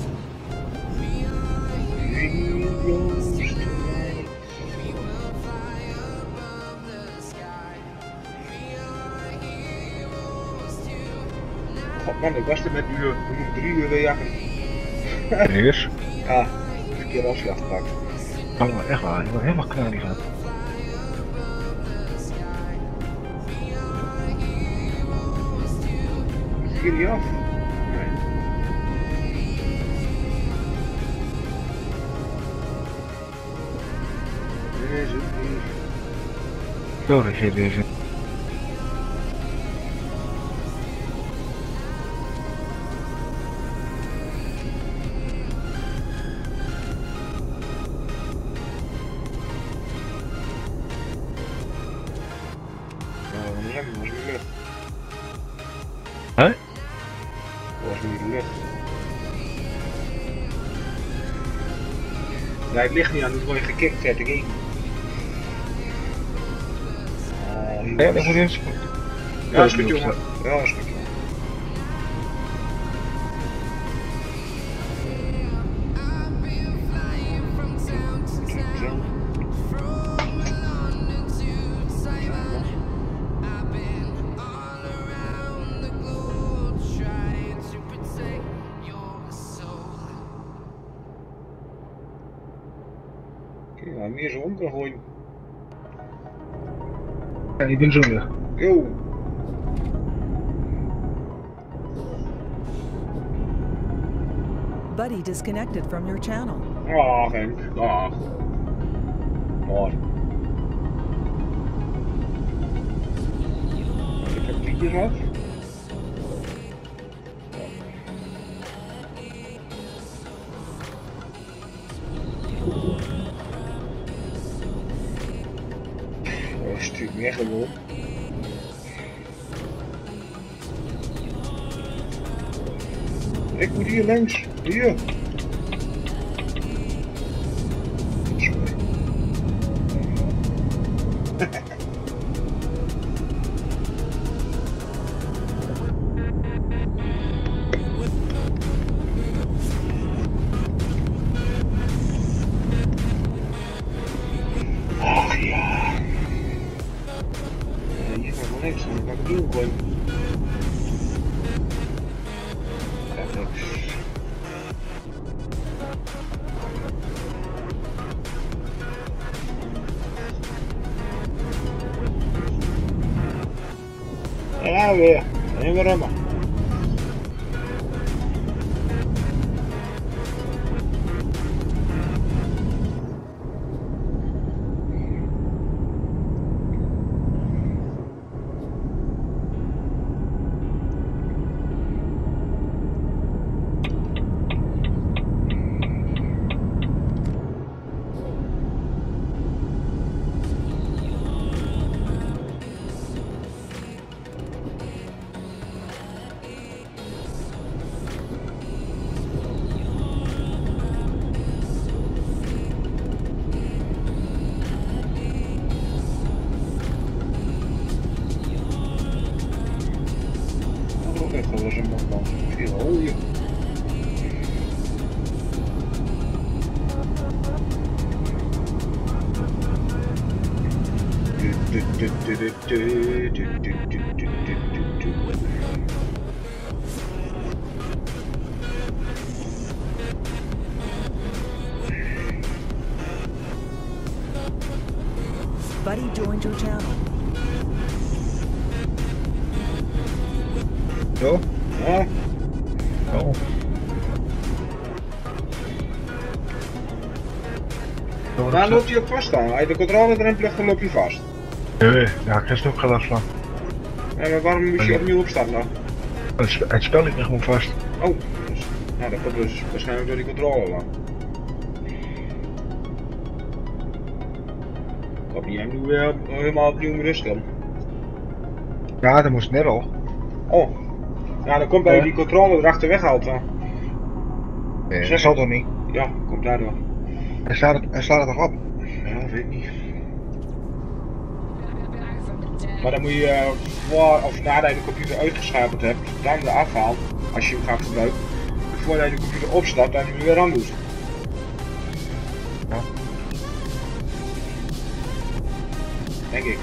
God man, ik was er met uur. We moeten 3 uur weer jagen. Serieus? Ja, verkeerde afslag gepakt. Oh, echt waar. Ik ben helemaal klaar die van. Is hier niet af? Nee. Nee, zo niet. Zo reageert deze. Was niet lucht. Hè? Was niet lucht. Nee, het ligt niet aan, dus word je gekikt, zet ik in. Ja, dat moet eens. Ja, is goed jongen. Ja, is goed jongen. Ja, meer zo om kan gooien. Ja, ik ben zo weer. Yo! Buddy disconnected from your channel. Ah, Henk. Ah. Mooi. Ik heb liedjes af. Oh, stuurt me echt wel. Ik moet hier langs. Hier. Sorry. Ach ja. Hier gaat wel niks, dan kan ik doen gooien. Ja, weer. En weer remmen. Buddy joined your channel. Zo? Ja. Oh. Waar loopt hij op vast dan? Als je de controle erin plukt, dan loopt hij vast. Nee, ja, ik heb er ook geen last van. Ja, maar waarom moet je opnieuw opstarten dan? Het spel ligt nog gewoon vast. Oh, dus, nou dat komt dus waarschijnlijk door die controle dan. Of niet, hem nu weer helemaal opnieuw moet rusten. Ja, dat moest net al. Oh, ja dan komt hij die controle erachter weghaalt dan. Nee, dat zal toch niet? Ja, komt daardoor. Hij staat er toch op? Ja, weet ik niet. Maar dan moet je voor of nadat je de computer uitgeschakeld hebt, dan eraf haalt, als je hem gaat gebruiken. Voordat je de computer opstart, dan je weer aan doet. Ja. Denk ik.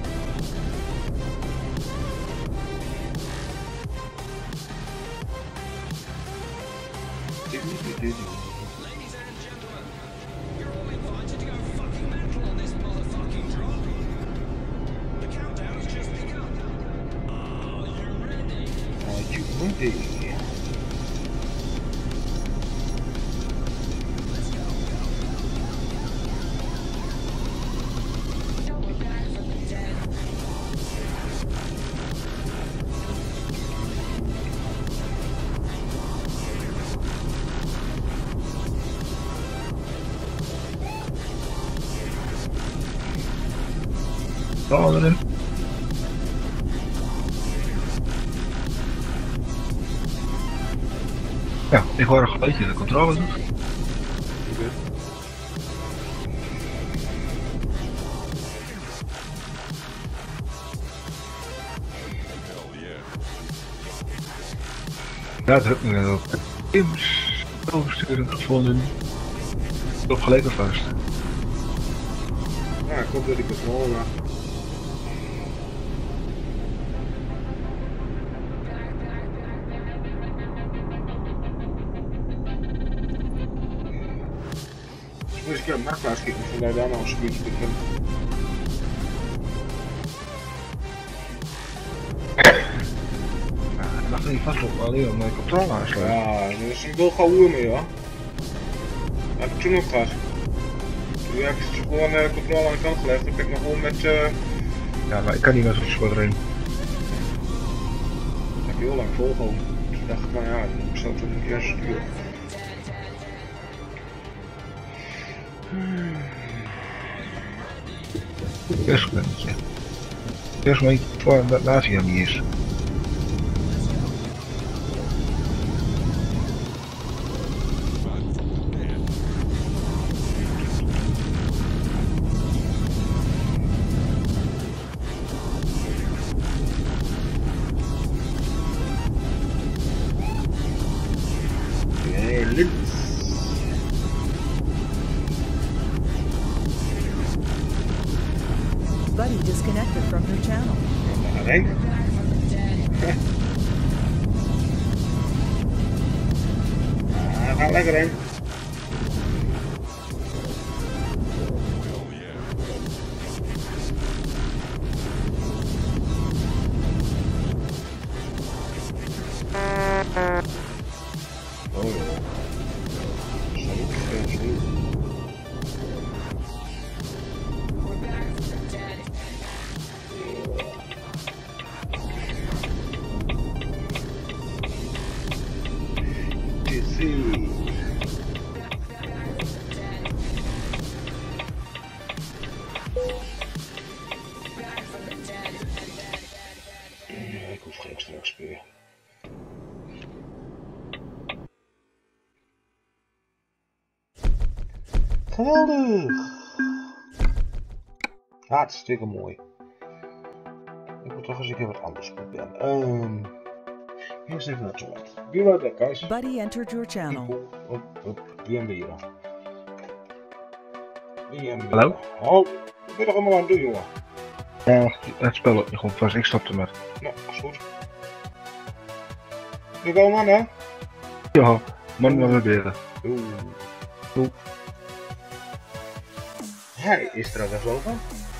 Zal erin. Ja, ik hoor een geluidje, de controle doet. Ja, dat heb ik nu ook. Teams oversturing gevonden. Op gelijk vast. Ja, ik hoop dat die controle. Ik moet eens een keer op nachtplaats kijken, vandaar daar nog een spuurtje te vinden. Ik mag er niet vast op, alleen om mijn controle aansluiten. Ja, dat is een wel gauw uur mee hoor. Dat heb ik toen ook gehad. Toen heb ik gewoon de controle aan de kant gelegd, dan ben ik nog gewoon met... Ja, maar ik kan niet met zo'n spot erin. Dat heb ik heel lang volgehouden. Dus ik dacht van ja, ik zal het toch een keer sturen. Eerst een beetje. Eerst maar iets voor dat nazi aan niet is. Buddy disconnected from your channel. Denk. Gaat lekker in. Oh ja. Ik hoef geen straks speer. Geweldig! Hartstikke mooi. Ik moet toch eens een keer wat anders proberen. Eerst even naar het toilet. Be right back, guys. Buddy entered your channel. BNB. Hallo? Oh, ik ben toch allemaal aan het doen, jongen. Ja, Het spel loopt niet goed vast, ik stopte met. nou, is goed. We komen aan, hè? Ja, man maar proberen. Oeh. Hij is er weggelopen.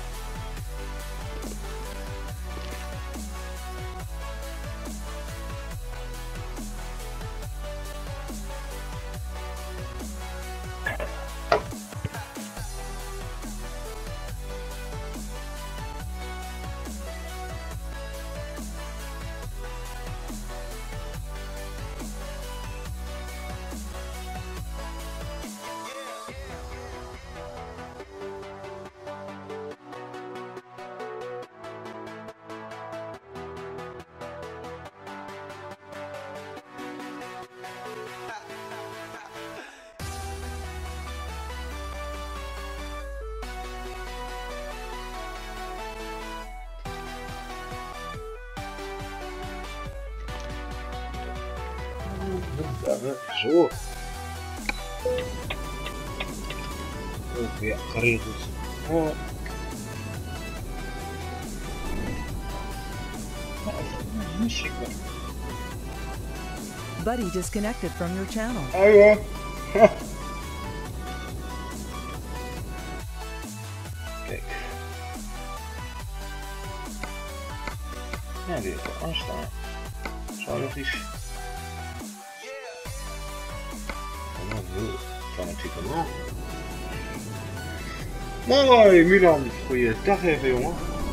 Zo. Ook weer geregeld. Oh. Mis ik wat. Buddy disconnected from your channel. Oh ja. Kijk. Ja, die is wel aanstaan. Zou nog iets. Fanatiek omhoog. Mooi Milan, goeiedag even jongen.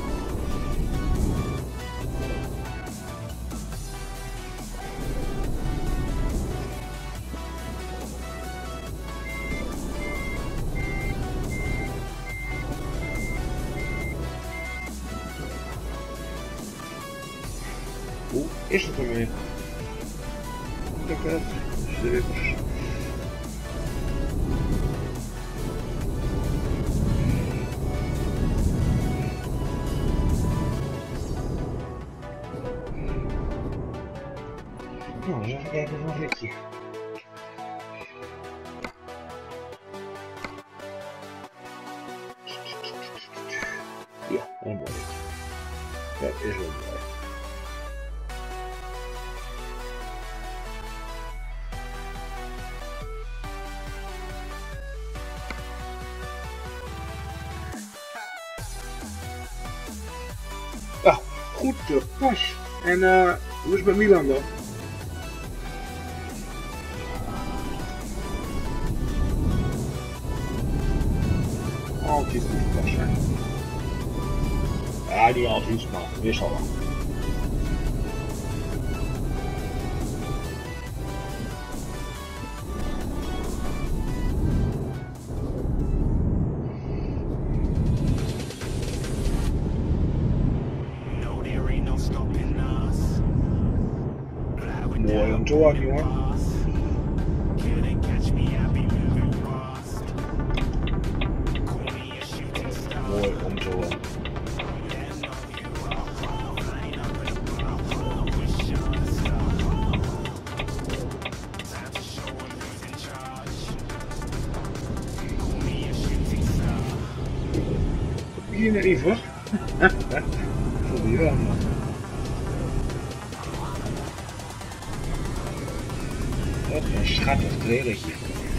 Hoe is het ermee? Kijk uit, strippers. Nou, eens even kijken voor een ritje. Ja, een mooi. Dat is wel mooi. Ja, goed pas. En hoe is het met Milan dan? Altijd goed pas zijn. Ja, niet altijd, maar wist al wel. Mooi om te horen, jongen. Mooi om te horen. Hier net niet voor. Voor die wel, man. Wat een schattig trailertje.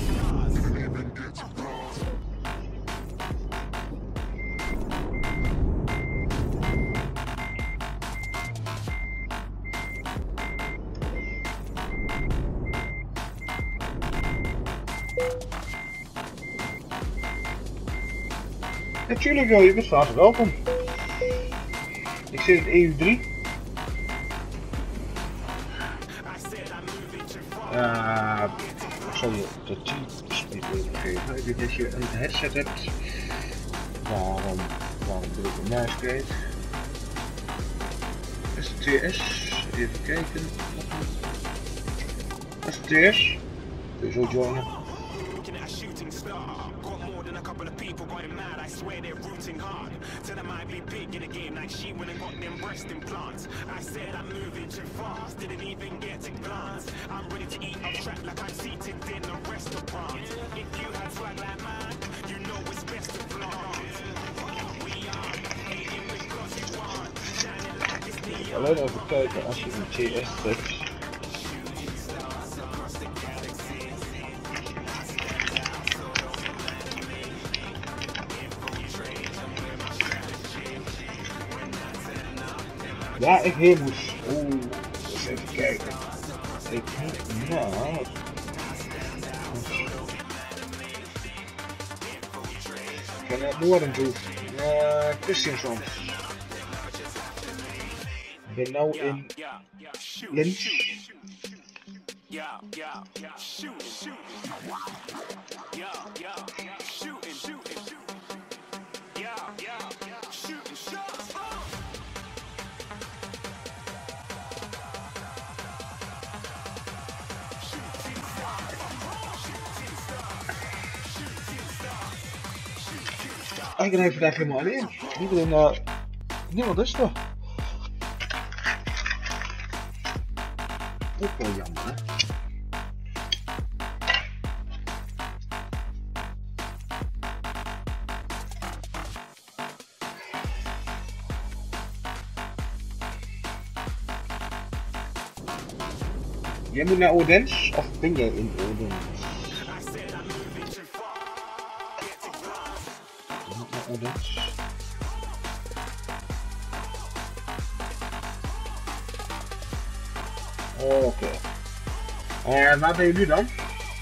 Natuurlijk joh, je bent van harte welkom. Ik zit in EU3. Ik zal je de speed even geven. Ik weet dat je een headset hebt. Waarom doe ik een muiskreet? STS, even kijken. STS, kun je zo joinen. I swear they're rooting hard. Said I might be big in the game like she went and got them breast implants. I said I'm moving too fast, didn't even get to glance. I'm ready to eat up track like I'm seated in a restaurant. If you had swag like mine, you know it's best to flaunt. We are hating because alleen even kijken als je een CS zet. Ja, ik heer moest. Oeh, eens even kijken. Ik moet naar. Ik ga naar het noorden toe. Naar Christianson. Ik ben nou in Lynch. Ik ben even vandaag helemaal alleen. Iedereen, niemand is er. Ook wel jammer, hè? Jij moet naar Odense, of ben jij in Odense? Odense. Oké. En waar ben je nu dan?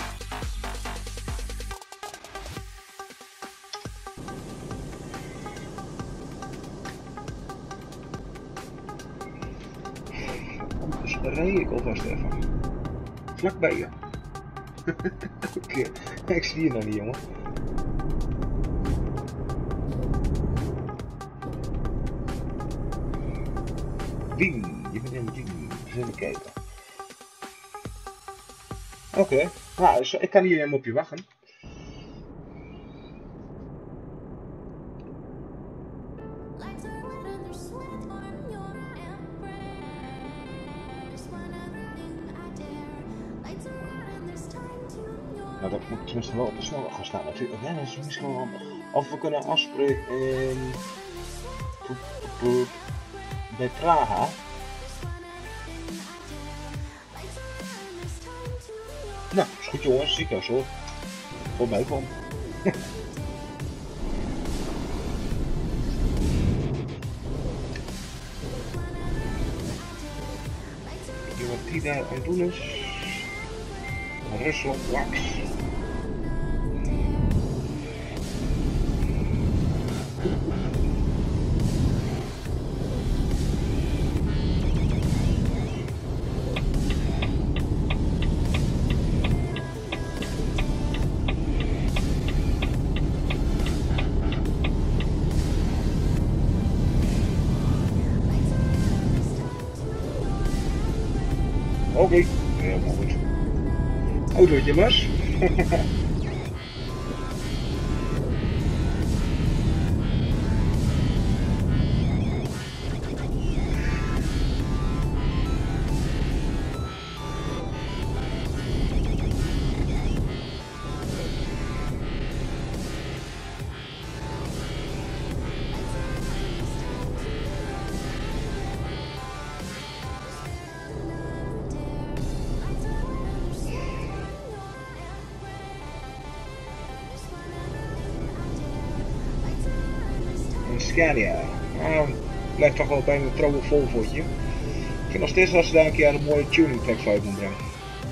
Dus rij ik alvast even. Vlakbij je. Oké. Ik zie je nog niet, jongen. Wien, je bent in Wien. Even kijken. Oké. Nou, dus ik kan hier helemaal op je wachten. Nou, dat moet tenminste wel op de snelweg gaan staan natuurlijk. Ja, dat is misschien wel handig. Of we kunnen afspreken in... bij Praha. Nou, is goed jongens, ziekenhuis hoor. Voor mij komt. Kijk wat die daar aan het doen is. Rusland wax. Oké, helemaal goed. Autootje was. Scania. Blijft toch wel bijna trouwe vol voor je. Ik vind nog steeds als ze daar een keer een mooie tuning track uit moet brengen.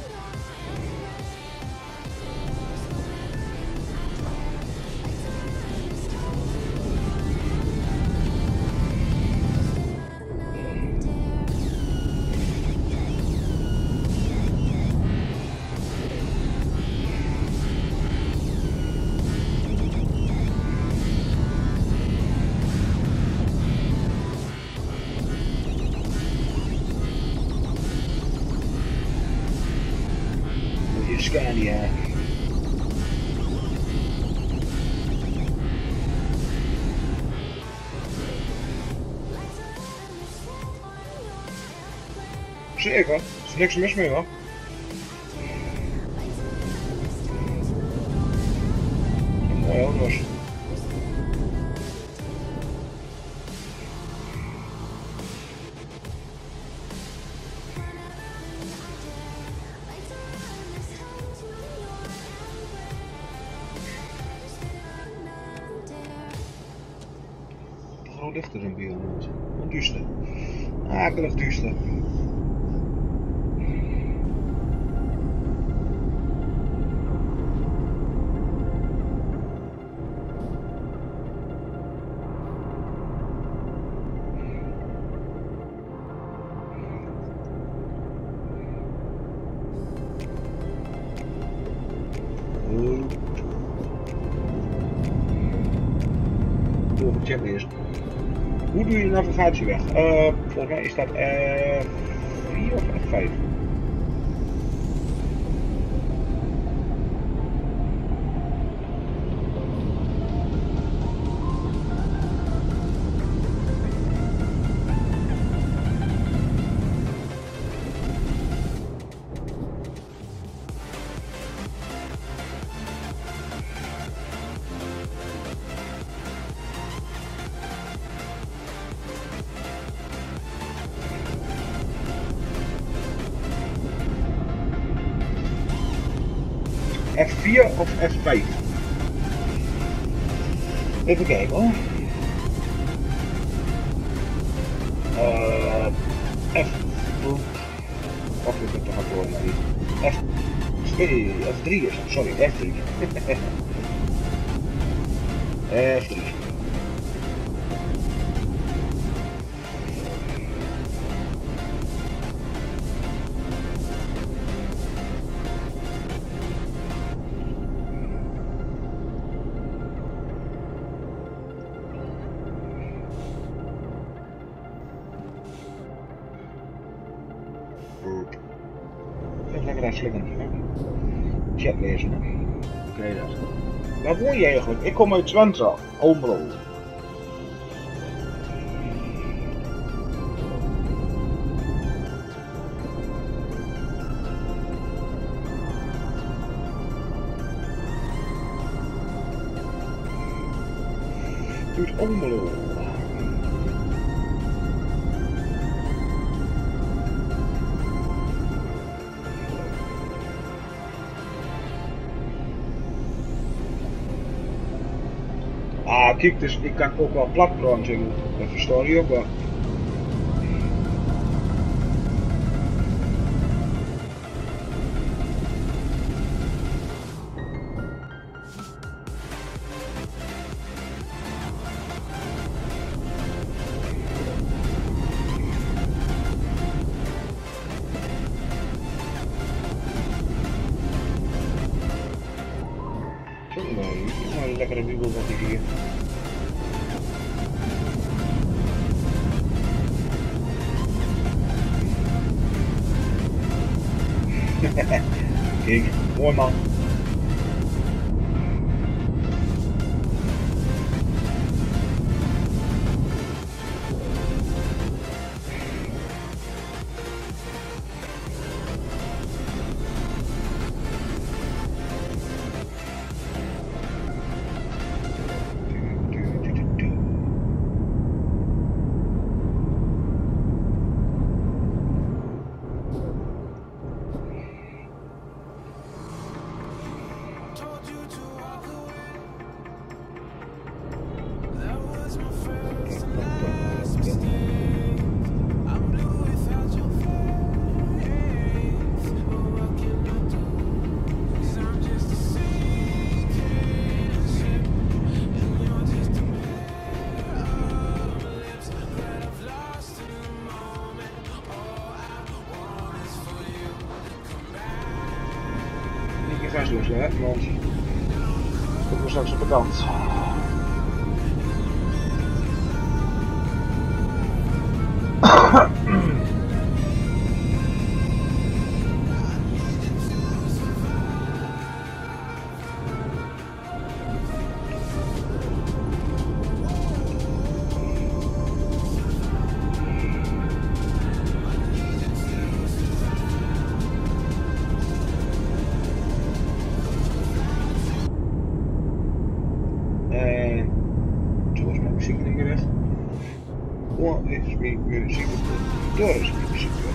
Scania. Zeker, er is niks mis mee hoor. Mooi auto's. hoe ligt er in Bioland? Duister. Akelig duister. Checklist. Hoe doe je de navigatie weg? Volgens mij is dat F4 of F5. F4 of F5? Even kijken hoor. F. Of ik het toch aan voor maar niet. F3 is het, sorry, F3. F3. Even lekker aan slikken. Chat lezen. Oké, dat. Waar woon je eigenlijk? Ik kom uit Twente, Almelo. Uit Almelo. Ah, kijk, dus ik kan ook wel plat praten, dat versta je ook wel. Zo, nou, een lekkere wiebel wat ik hier. Kijk, mooi man. Gas dus, hè, want ik ben straks op de kant. Toen was mijn muziek niet meer weg. Wat is mijn muziek? Daar is mijn muziek weg.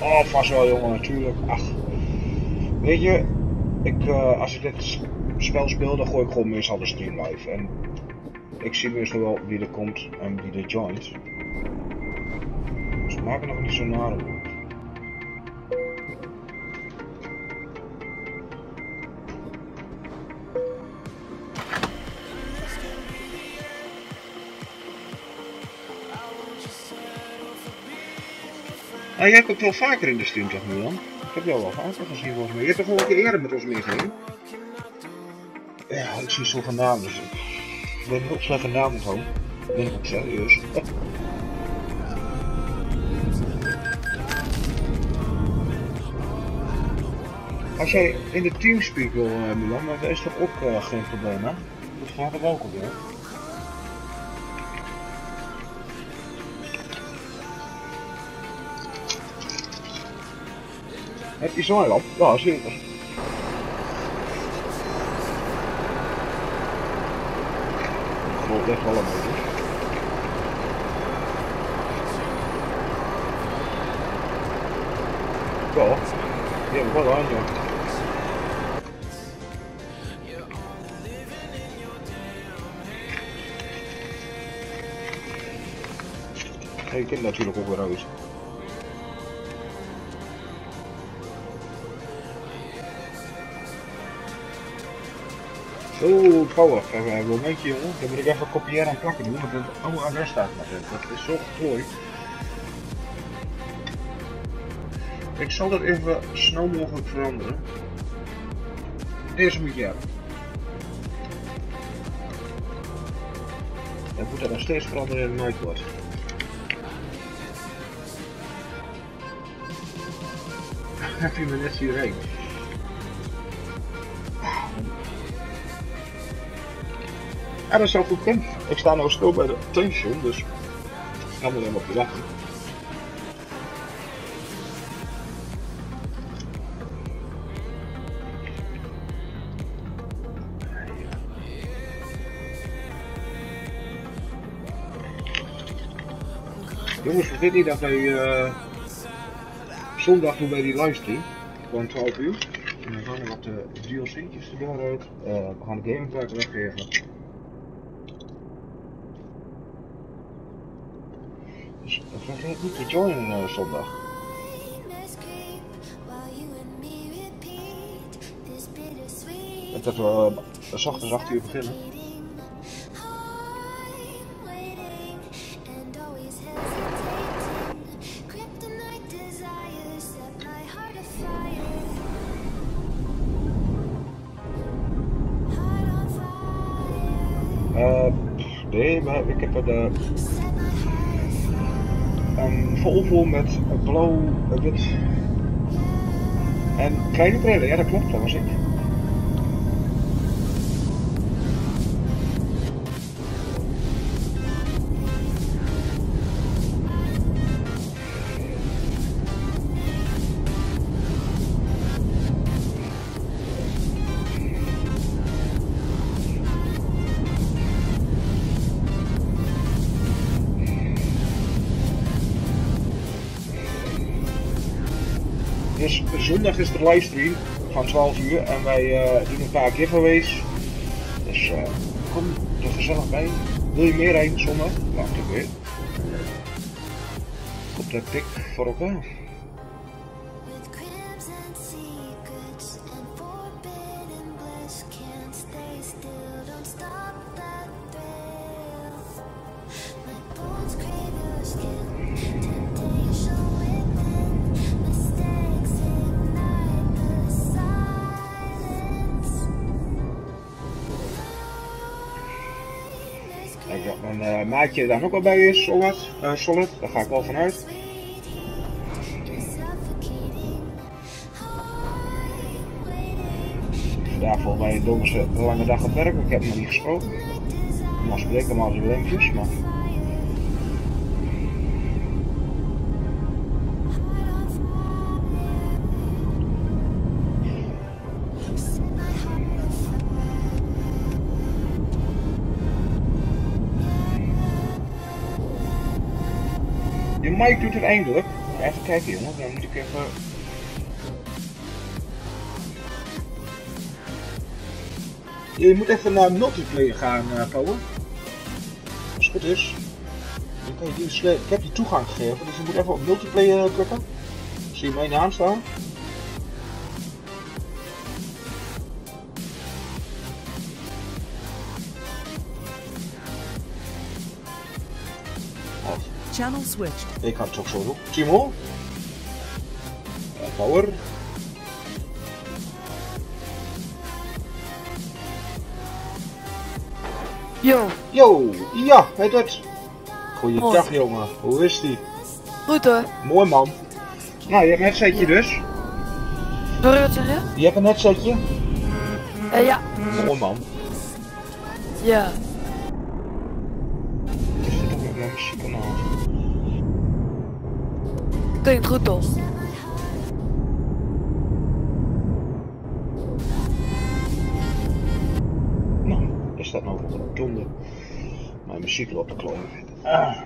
Oh, vast wel jongen, natuurlijk. Ach. Weet je, als ik dit spel speel, dan gooi ik gewoon meestal de stream live. En ik zie meestal wel wie er komt en wie er joint. Dus we maken nog niet zo naar op. Ah, jij komt wel vaker in de stream, toch Milan? Ik heb jou wel vaker gezien volgens mij. Je hebt toch wel een keer eerder met ons meegereden? Ja, ik zie zoveel namen, dus ik ben heel slecht een naam onthouden. Ben ik ook serieus. Als jij in de teamspeak wil, Milan, maar dat is toch ook geen probleem, hè? Dat gaat er ook op, hè? Heb je zaailamp? Ja, zeker. Dat ligt wel een beetje. Ja, die heb ik wel aan, ja. Je kunt natuurlijk ook weer uit. Zo, power. Even een momentje jongen. Dan moet ik even kopiëren en plakken doen, want het oude adres staat maar in. Dat is zo geplooid. Ik zal dat even snel mogelijk veranderen. Deze moet je hebben. Ik moet dat nog steeds veranderen in Nightbot. Heb je me net hierheen? Ja, dat zou goed kunnen. Ik sta nou stil bij de tankstation, dus ik ga er helemaal op je wachten. Jongens, vergeet niet dat wij zondag doen bij die livestream, gewoon 12 uur. En dan gaan we wat DLC'tjes er dooruit. We gaan de gamingpark weggeven. Dus vergeet niet te joinen zondag. En dat we s ochtends 8 uur beginnen. Nee, maar ik heb een Volvo met blauw, wit en kleine brillen. Ja, dat klopt, dat was ik. Dus zondag is de livestream van 12 uur en wij doen een paar giveaways. Dus kom er gezellig bij. Wil je meer heen zondag? Laat ik weer. Komt dat pik voor elkaar. Mijn maatje daar ook wel bij is, Solid, daar ga ik wel vanuit. Vandaag volgens mij een domme lange dag op werk, ik heb hem nog niet gesproken. Normaal spreken hem als een leempjes, maar... Mike doet het eindelijk. Even kijken jongen, dan moet ik even... Je moet even naar multiplayer gaan, Power. Als het goed is. Ik heb die toegang gegeven, dus je moet even op multiplayer drukken. Zie je mijn naam staan? Channel switched. Ik ga het toch zo doen. Timo? Power. Yo, ja, hij doet. Goeiedag jongen, hoe is die? Goed hoor. Mooi man. Nou, je hebt een headsetje dus. Sorry, wat zeg je? Je hebt een headsetje? Ja. Mooi man. Ja. Het is toch met mijn muziekkanaal. Klinkt goed toch? Nou, is dat nou voor een donder? Mijn muziek loopt te klooien. Ah.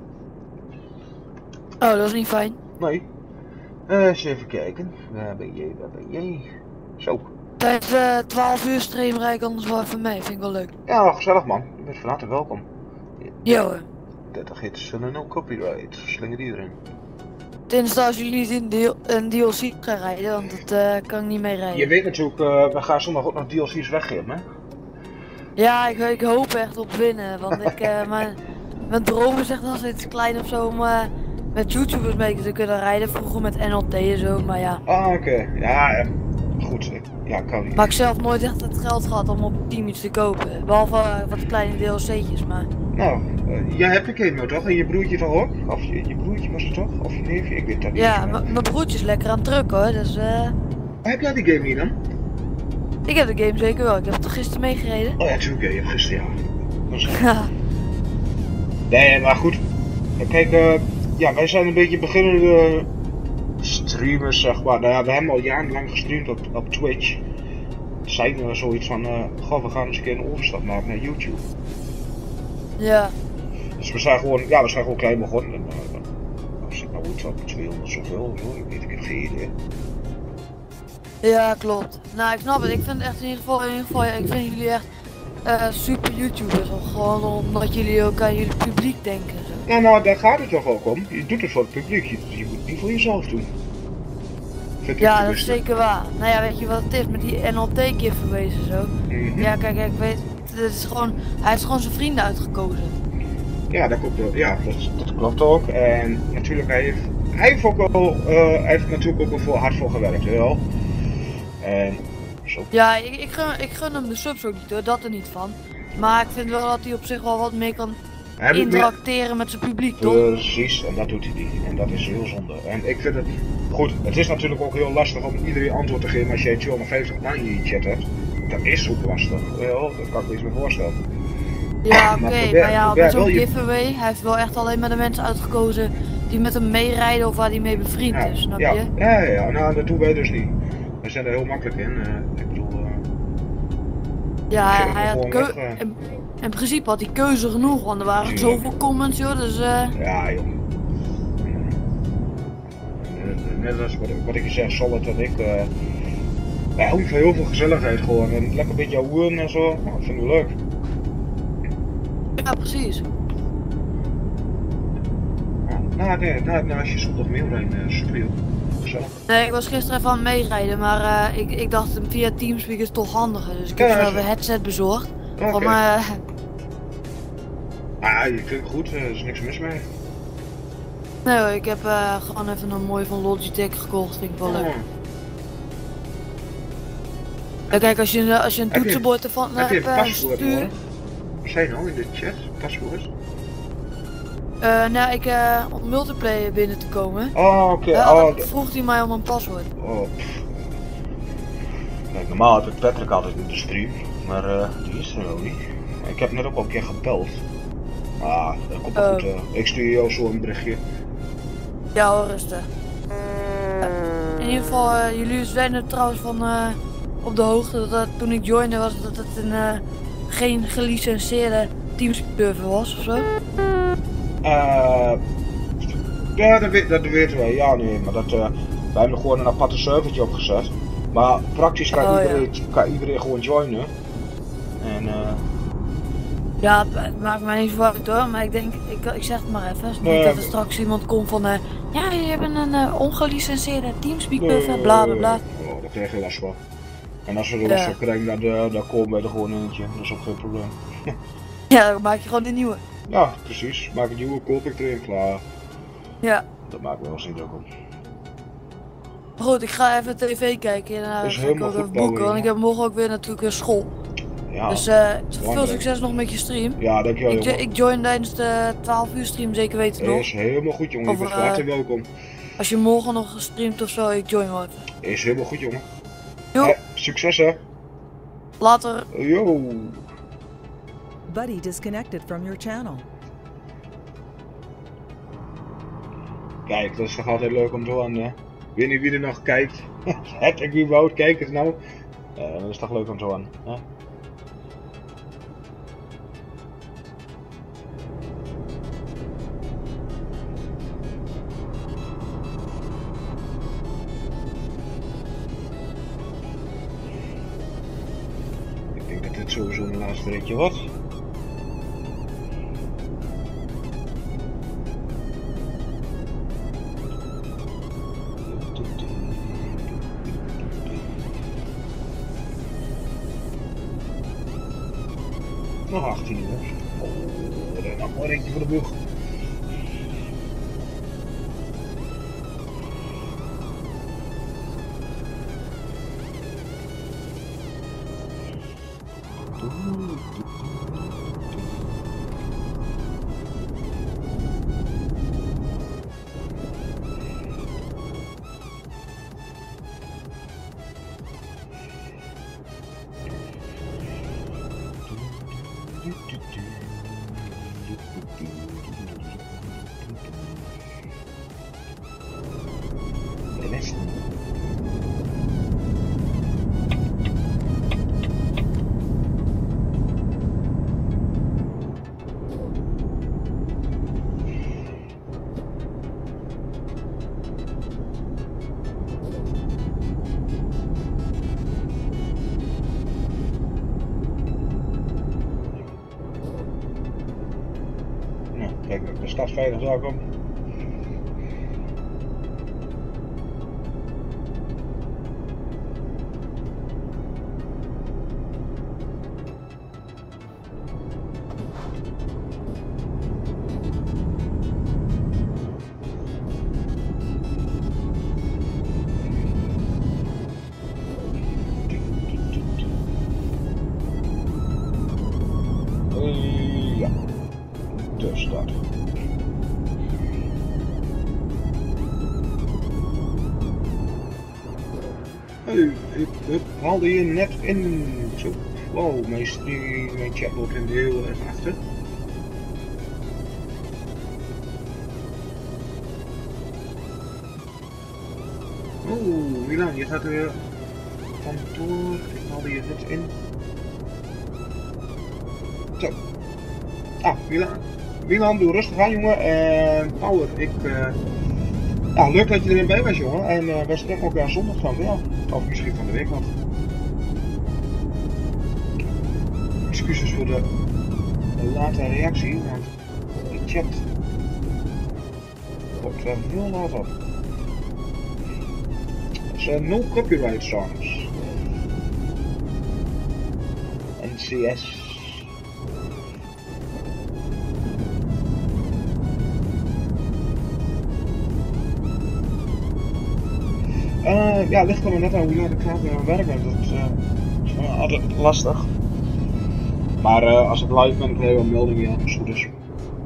Oh, dat is niet fijn. Nee. Eens even kijken. Waar ben jij? Zo. Tijdens 12 uur stream rijd ik anders wel even mee, vind ik wel leuk. Ja, gezellig man. Je bent van harte welkom. Ja hoor. 30 hits en no copyright. Slinger die erin. Tenminste als jullie niet een DLC gaan rijden, want dat kan ik niet mee rijden. Je weet natuurlijk, we gaan zondag ook nog DLC's weggeven, hè? Ja, ik hoop echt op winnen, want mijn droom is echt als iets klein of zo om met YouTubers mee te kunnen rijden. Vroeger met NLT en zo, maar ja. Ah, oké. Ja, goed. Ja, kan niet. Maar ik zelf nooit echt het geld gehad om op het team iets te kopen. Behalve wat kleine DLC'tjes, maar... Nou, jij hebt een game toch? En je broertje toch ook? Of je broertje was het toch? Of je neefje? Ik weet dat niet. Ja, mijn broertje is lekker aan het drukken hoor, dus Heb jij die game niet dan? Ik heb de game zeker wel, ik heb het gisteren meegereden. Oh ja, natuurlijk, je hebt gisteren, ja. Nee, maar goed. Kijk, ja, wij zijn een beetje beginnende streamers, zeg maar. Nou ja, we hebben al jarenlang gestreamd op Twitch. Zijn we zoiets van, goh, we gaan eens een keer een overstap maken naar YouTube. Ja. Dus we zijn gewoon, ja, we zijn gewoon klein begonnen. En, als ik nou iets op 200 zoveel, zo, ik heb geen idee. Ja, klopt. Nou, ik snap het. Ik vind echt in ieder geval, ik vind jullie echt super YouTubers. Gewoon omdat jullie ook aan jullie publiek denken. Zo. Ja, nou, daar gaat het toch ook om. Je doet het voor het publiek, je moet het niet voor jezelf doen. Ja, dat is zeker waar. Nou ja, weet je wat het is met die NLT giveaways en zo? Ja, kijk, ik weet, het is gewoon, hij heeft gewoon zijn vrienden uitgekozen. Ja, dat klopt, ja, dat klopt ook. En natuurlijk, hij heeft ook wel, hij heeft natuurlijk ook wel hard voor gewerkt, wel. En zo. Ja, ik gun hem de subs ook niet hoor, dat er niet van. Maar ik vind wel dat hij op zich wel wat meer kan interacteren met zijn publiek, toch? Precies, en dat doet hij niet. En dat is heel zonde. En ik vind het, goed, het is natuurlijk ook heel lastig om iedereen antwoord te geven als jij 250 man in je chat hebt. Dat is ook lastig, wel, dat kan ik me iets meer voorstellen. Ja, oké, maar ja, met zo'n giveaway, hij heeft wel echt alleen maar de mensen uitgekozen die met hem meerijden of waar hij mee bevriend is, snap je? Ja, nou dat doen wij dus niet. We zijn er heel makkelijk in, ik bedoel... ja, hij had in principe had hij keuze genoeg, want er waren zoveel comments joh, dus Ja joh. Net als wat ik je zeg, Solid en ik... wij houden van heel veel gezelligheid gewoon en lekker een beetje hoeren en zo, nou, dat vinden we leuk. Ja, precies. Nou, als je zondag meerijden, speel. Gezellig. Nee, ik was gisteren even aan het meerijden, maar ik dacht via Teamspeak is toch handiger, dus ik heb zelf een headset bezorgd. Okay. Je klinkt goed, er is niks mis mee. Nee hoor, ik heb gewoon even een mooi van Logitech gekocht, vind ik wel leuk. Ja, kijk, als je een toetsenbord ervan hebt, stuur... Wat zei je nou in de chat? Paswoord? Nou, om multiplayer binnen te komen. Oh, oké. Vroeg hij mij om een paswoord. Oh, kijk, normaal heb ik Patrick altijd in de stream, maar die is er wel niet. Ik heb net ook al een keer gebeld. Dat komt wel goed. Ik stuur jou zo een berichtje. Ja hoor, rustig. In ieder geval, jullie zijn er trouwens van op de hoogte dat toen ik joinde was dat het een geen gelicenseerde teamserver was ofzo? Ja, dat weten wij. Ja, nee, maar dat, wij hebben gewoon een aparte servertje opgezet. Maar praktisch kan iedereen gewoon joinen. En Ja, het maakt mij niet zo uit hoor, maar ik denk, ik zeg het maar even. Niet dat er straks iemand komt van, ja, je hebt een ongelicenseerde Teamspeak buffer, bla bla bla. Oh, daar krijg je last van. En als we er last van krijgen, dan komen wij er gewoon eentje. Dat is ook geen probleem. Ja, dan maak je gewoon de nieuwe. Ja, precies. Maak een nieuwe, koop ik erin, klaar. Ja. Dat maakt wel eens niet ook om. Goed, ik ga even tv kijken en daarna ga ik ook even boeken, want ik heb morgen ook weer natuurlijk weer school. Ja, dus veel succes nog met je stream. Ja, dankjewel jongen. Ik join tijdens de 12 uur stream, zeker weten nog. Is helemaal goed jongen, je bent hartelijk welkom. Als je morgen nog streamt of zo, ik join wel even. Is helemaal goed jongen. Jo. Succes hè. Later. Yo. Buddy disconnected from your channel. Kijk, dat is toch altijd leuk om te horen. Ik weet niet wie er nog kijkt. Het wie wou kijken nou. Dat is toch leuk om te horen. Hè? Ik denk dat dit sowieso een laatste ritje wordt. Nog 18 uur. Oh, er nog maar eentje voor de boeg. Kijk, de stad veilig welkom. Ja, de stad. Hey, ik haalde je net in. Zo. Wow, mijn stream, mijn chatbot in de heel erg achter. Oh, Milan, je gaat er weer vandoor. Ik haalde je net in. Zo. Ah, Milan, doe rustig aan jongen. En Power, ja, leuk dat je erin bij was jongen. En wij spreken elkaar zondag van ja. Of misschien van de week nog. Excuses voor de late reactie, want de chat komt er heel laat op. Het is no copyright songs. NCS. Ja, ligt er net aan hoe laat ik graag weer aan het werk ben. Dat is altijd lastig. Maar als ik live ben, krijg ik wel meldingen, ja, als het goed is.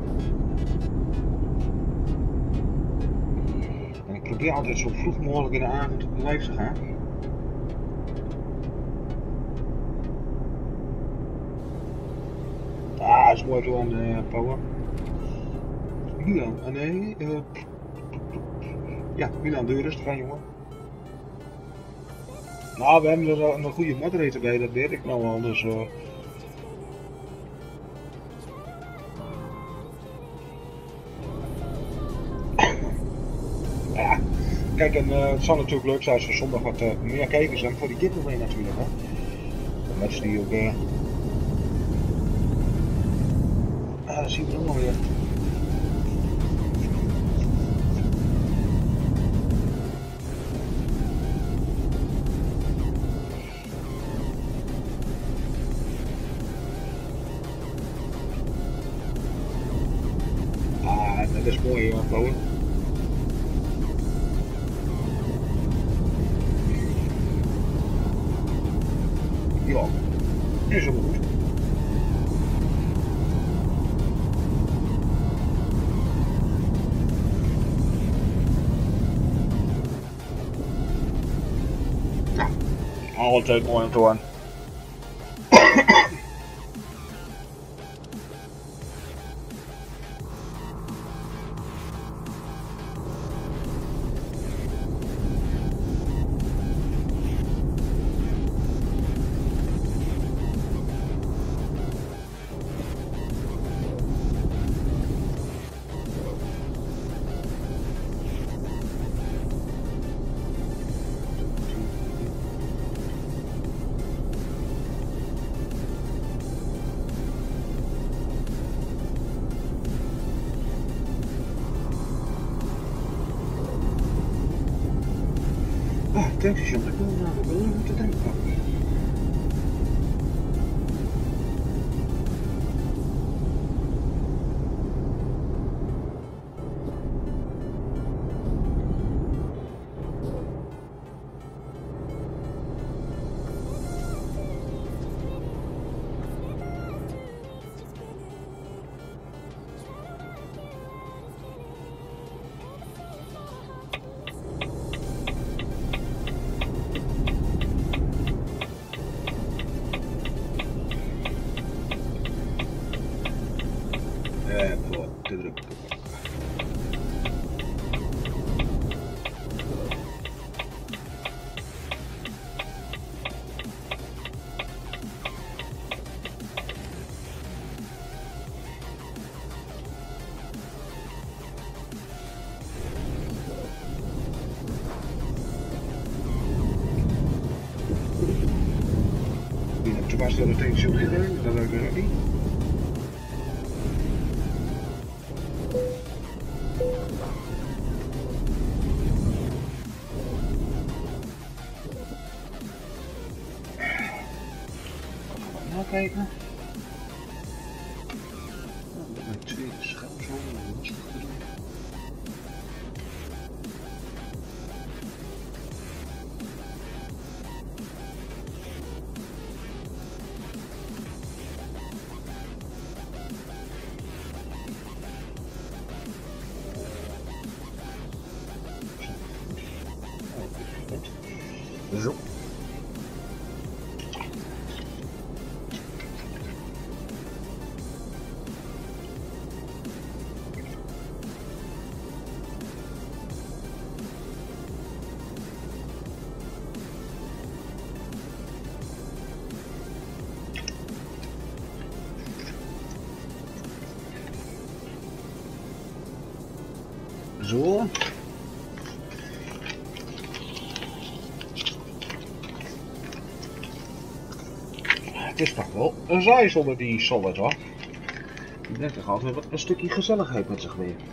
En ik probeer altijd zo vroeg mogelijk in de avond op live te gaan. Ah, is mooi zo aan de power. Milan, nee. Ja, Milan, doe je rustig aan, jongen. Nou, we hebben er een goede moderator bij, dat weet ik nou al, dus kijk, en het zal natuurlijk leuk zijn als we zondag wat meer kijkers hebben voor die giveaway natuurlijk, hè. De mensen die ook... dat zien we ook nog weer. Dat is mooi hoor, Paul. Ja, is ook goed. Nou, altijd mooi om te horen. Tankstation, ik wil namelijk wel even te tanken pakken. Te druk. Toen was er meteen zo'n heen, dat leuk er niet. Kijken. Mijn tweede scherm zo lastig te doen. Zo. Zo. Het is toch wel een saai zonder die solid hoor. Ik denk toch altijd wat een stukje gezelligheid met zich mee.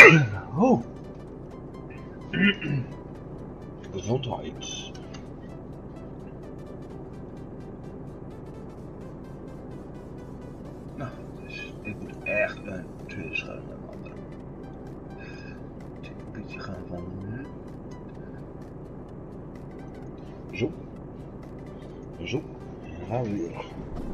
Oh. Gezondheid. Nou, dus dit moet echt een tweede schuim naar een andere. Een beetje gaan van nu. Zo. Zo. En dan gaan we weer.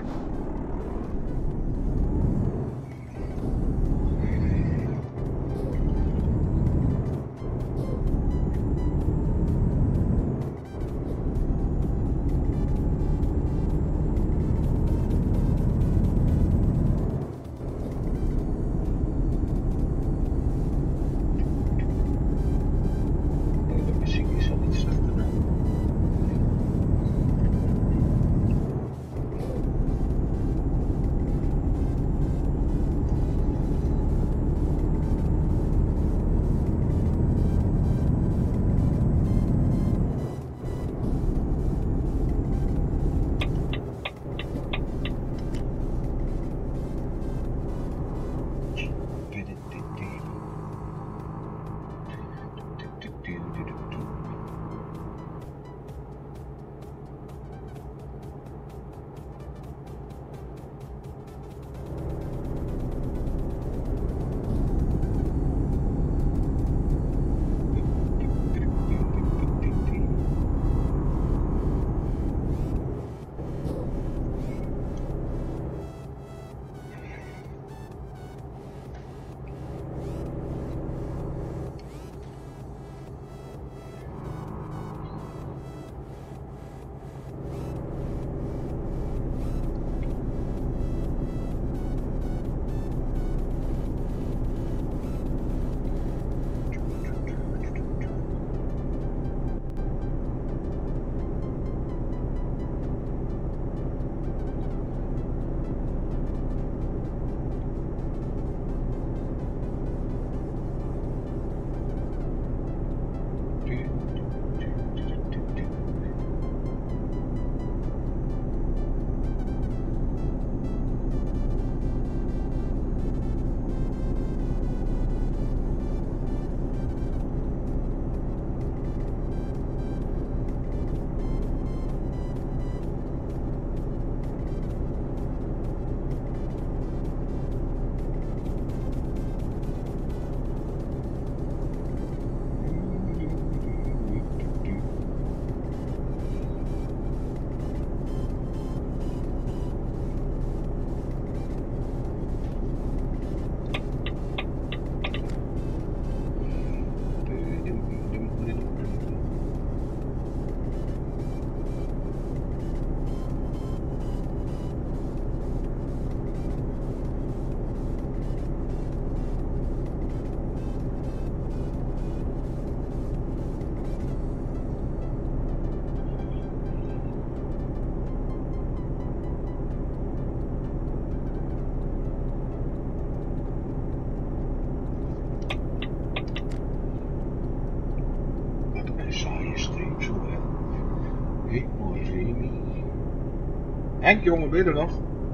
Henk, jongen, ben je er nog?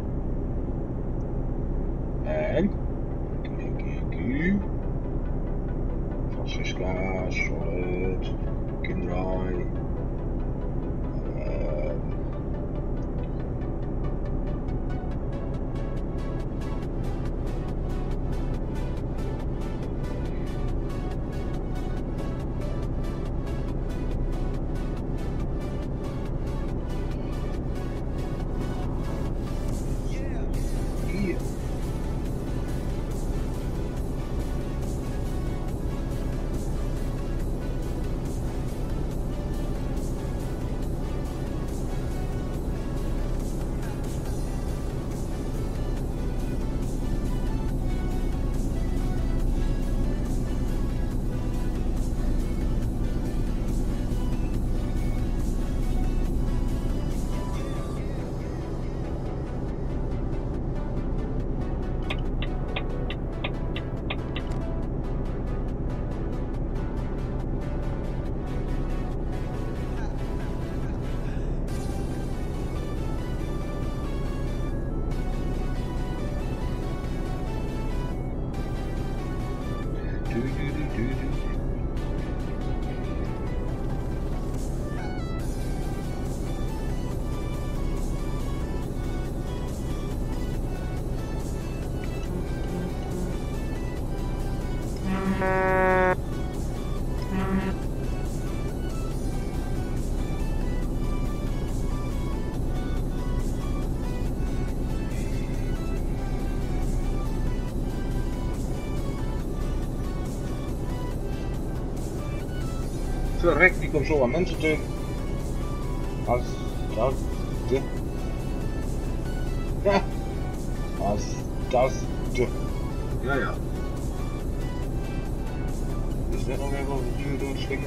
Henk? Henk. Francisca, Charlotte, Kindraai. Verrek, die komt zo aan mensen te. Als dat de. Ja. Als dat de. Ja, ja. Is dat nog even over de duur door te schikken?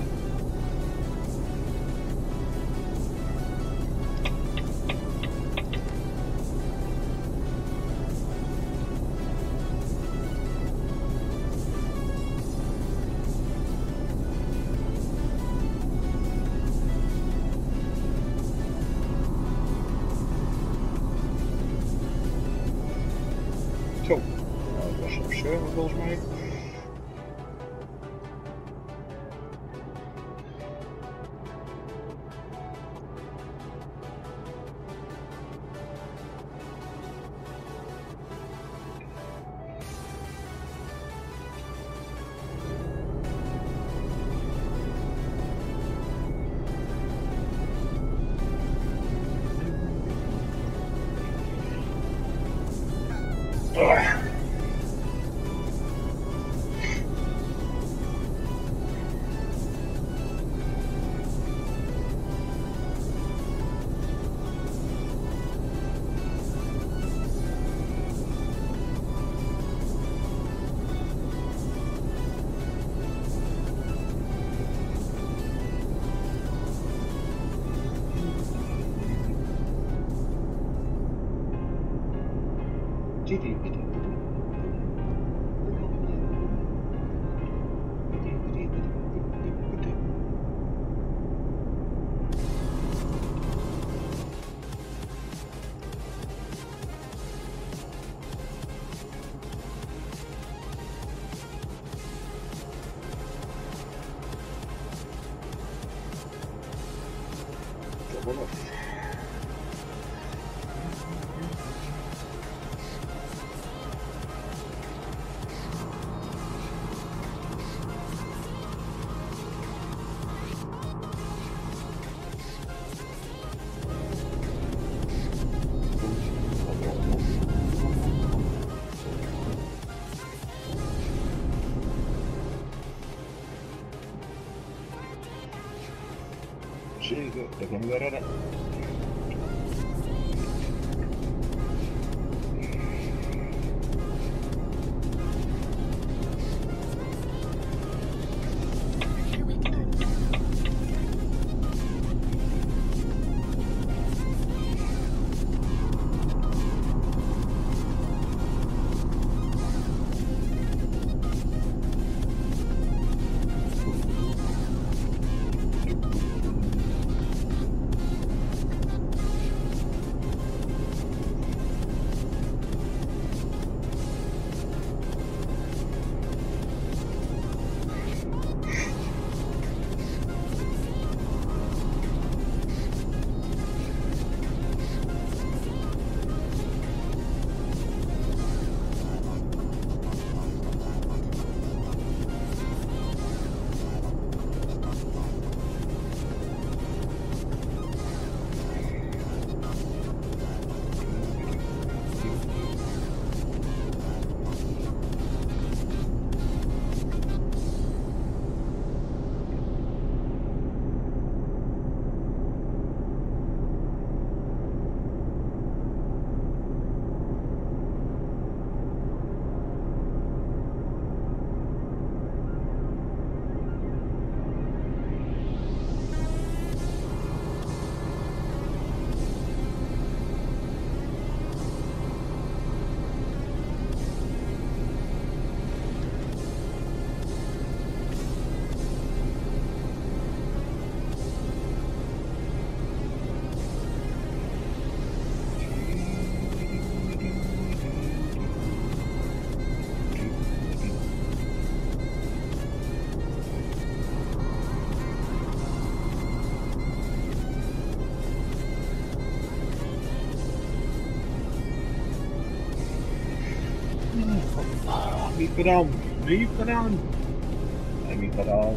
Zo, nou, dat was op server volgens mij. Zeker, dat kunnen we redden. gedaan. Niet gedaan. En niet gedaan.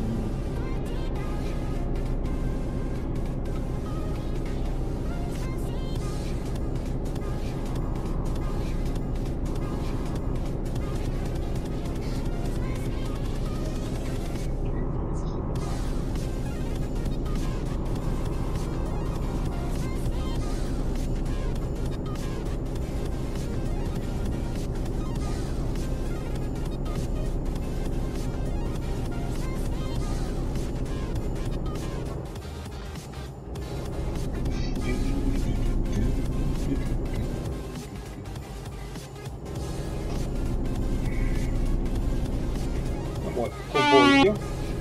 Mooi, cowboytje.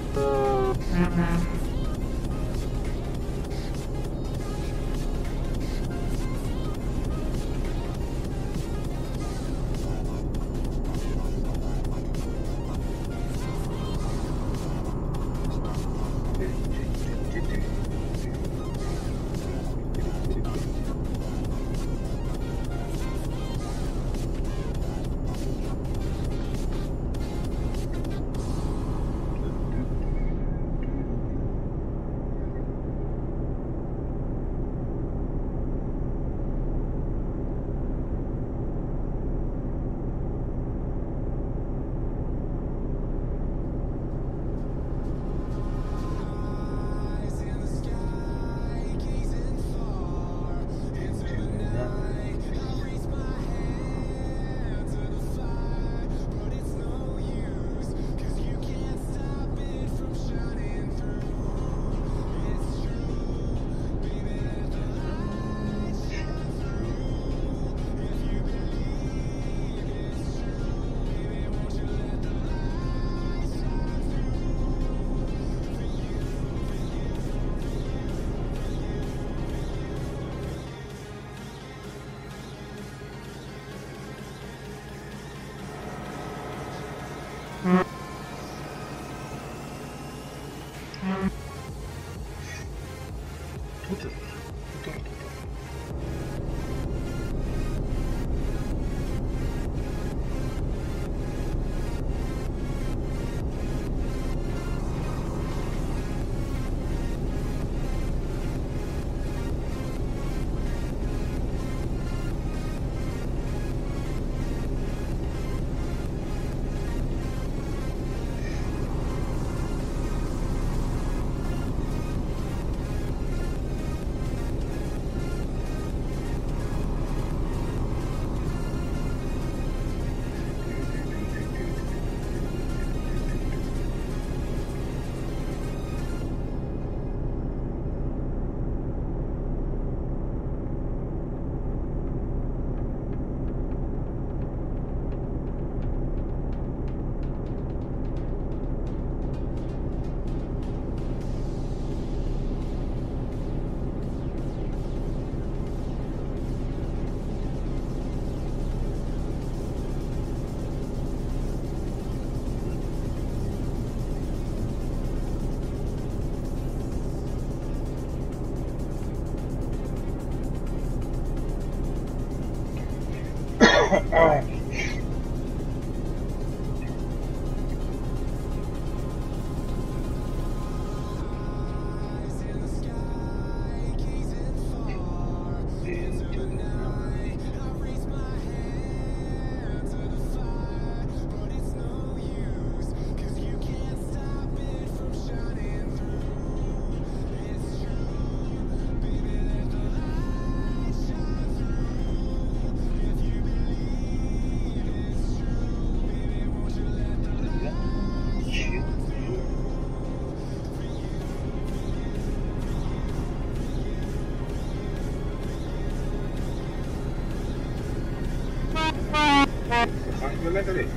Ga lekker in.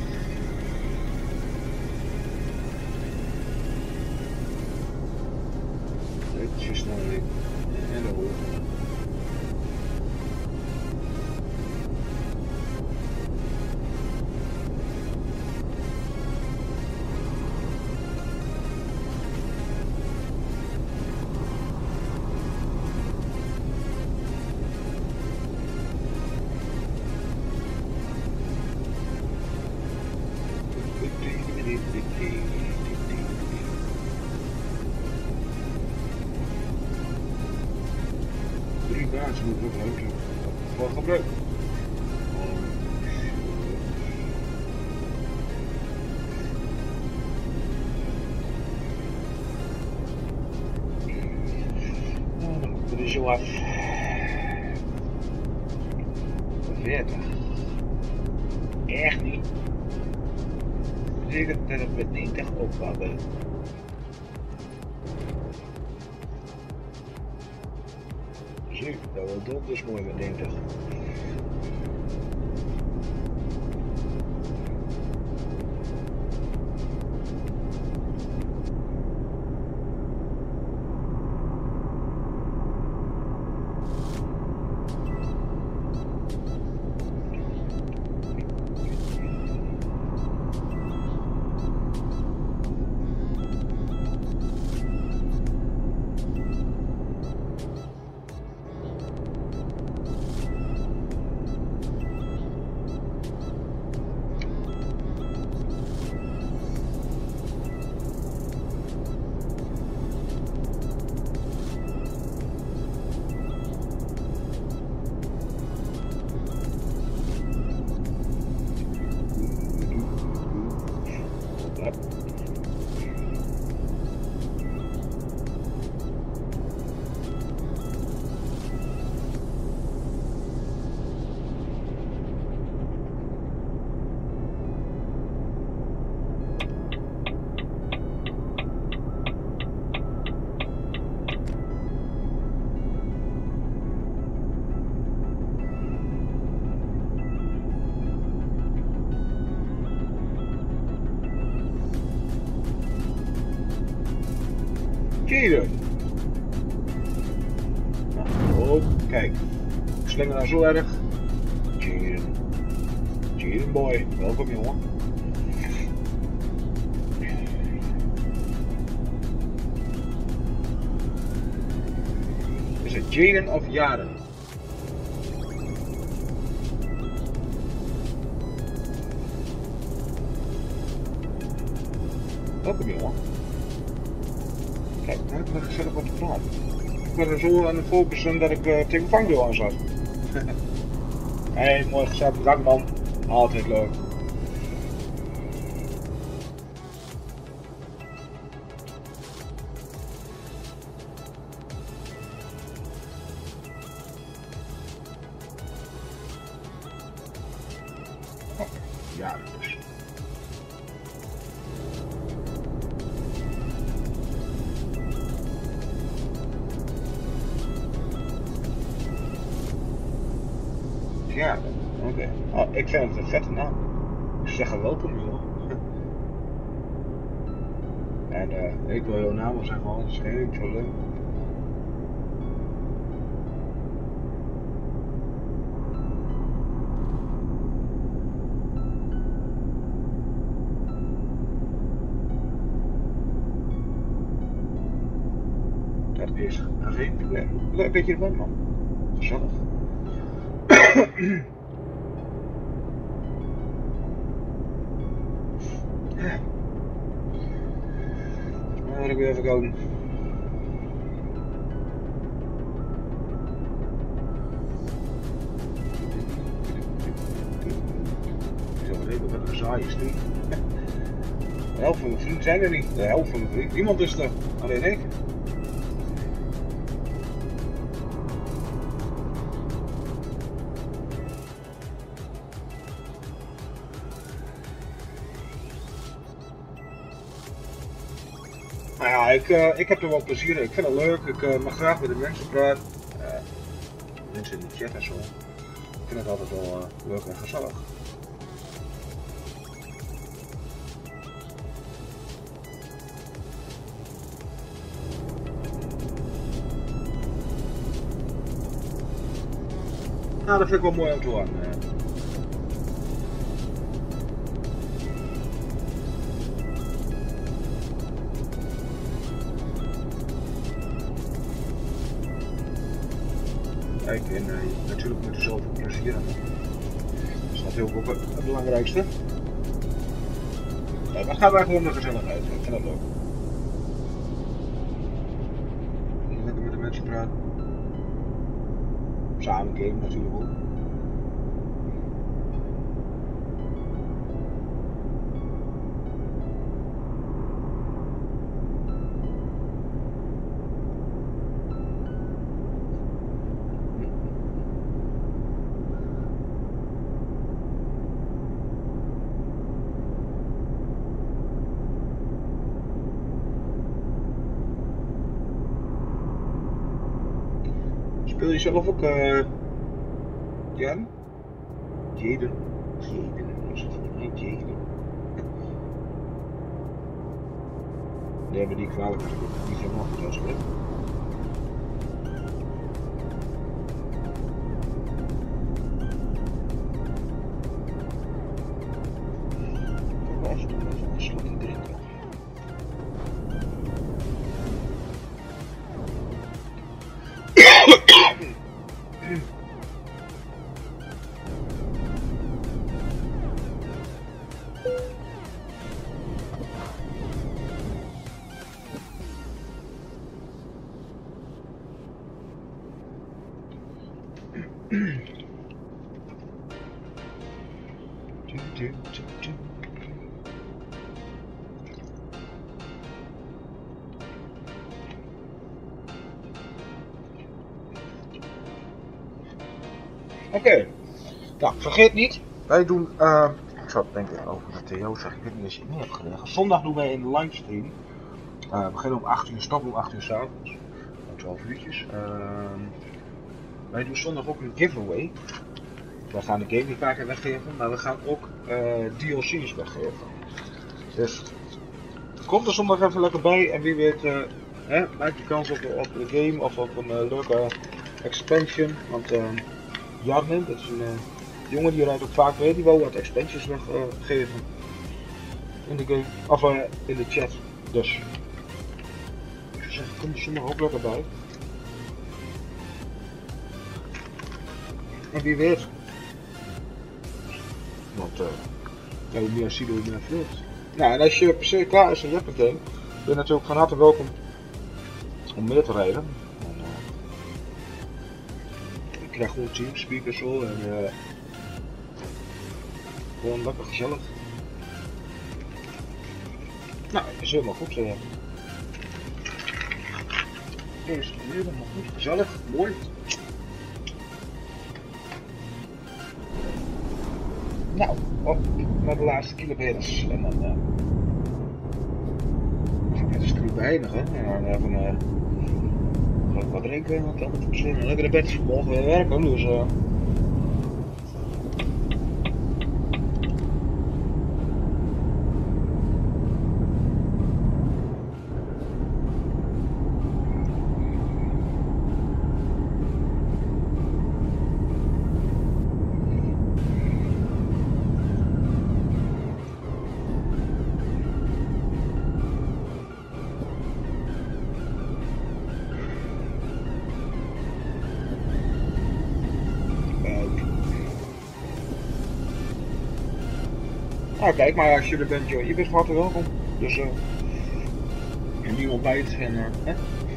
Netjes naar in. En dan hoor. Drie baans moet ik gebruiken. Wat gebruiken? Dan moet ik er zo af. 40. Echt niet. Zeker dat het met 90 oppakken. Zie, dat wordt donders mooi met 90. Cheeren. Oh, kijk. Ik slinger nou zo erg. Cheeren. Cheeren boy. Welkom jongen. Is het Jaden of Jaren? Welkom jongen. Kijk, nou heb ik gezellig wat te praten. Ik ben er zo aan het focussen dat ik tegen vangdeel aan zat. Hey, mooi gezegd, bedankt man. Altijd leuk. Ja, dus. Ja, oké. Oh, ik vind het een vette naam. Ik zeg er welkom, jongen. En ik wil jouw naam wel zeggen, want dat is geen zo leuk. Dat is geen probleem. Leuk dat je er bent, man. Gezellig. Nou wil ik weer even komen. Zo even wat een saaie stream. De helft van mijn vrienden zijn er niet. De helft van mijn vrienden. Niemand is er. Alleen ik. Nou ja, ik heb er wel plezier in. Ik vind het leuk. Ik mag graag met de mensen praten. Mensen in de chat en zo. Ik vind het altijd wel leuk en gezellig. Nou, dat vind ik wel mooi om te horen. Kijk, en natuurlijk moet er zoveel plezier aan. Dat is natuurlijk ook het belangrijkste. Nee, maar het gaat maar gewoon de gezelligheid. Ik vind dat leuk. Lekker met de mensen praten. Samen gamen natuurlijk ook. Speel je zelf ook, Jan? Jaden? Is het niet Jaden? Nee, maar niet kwalijk als ik het niet zo nog goed uitspreek. Ik ga even een slokje drinken. Oké, nou vergeet niet, wij doen, ik zat denk ik over de Theo, zeg ik weet niet als je het niet hebt gedaan. Zondag doen wij een livestream. We beginnen om 8 uur, stoppen om 8 uur 's avonds. Om 12 uurtjes. Wij doen zondag ook een giveaway. We gaan de gamingkaarten weggeven, maar we gaan ook DLC's weggeven. Dus kom er zondag even lekker bij en wie weet, maak je kans op een game of op een leuke expansion. Want Jarmin, dat is een jongen die rijdt ook vaak mee, die wou wat expansions weggeven in de game, of in de chat. Dus ik zou zeggen, kom er zondag ook lekker bij. En wie weet. Want hoe meer ziet, hoe meer vlucht. Nou, en als je per se klaar is en je hebt een game, ben je natuurlijk van harte welkom om meer te rijden. En, ik krijg gewoon teamspeakers zo en gewoon lekker gezellig. Nou, het is helemaal goed. Het is helemaal goed, gezellig, mooi. Nou, op naar de laatste kilometers en dan ga ik met de stream beëindigen en dan even wat drinken, want dan moet ik misschien lekker naar bed, morgen weer werken, dus nou kijk, maar als je er bent, joh, je bent van harte welkom. Dus en die ontbijt en hè?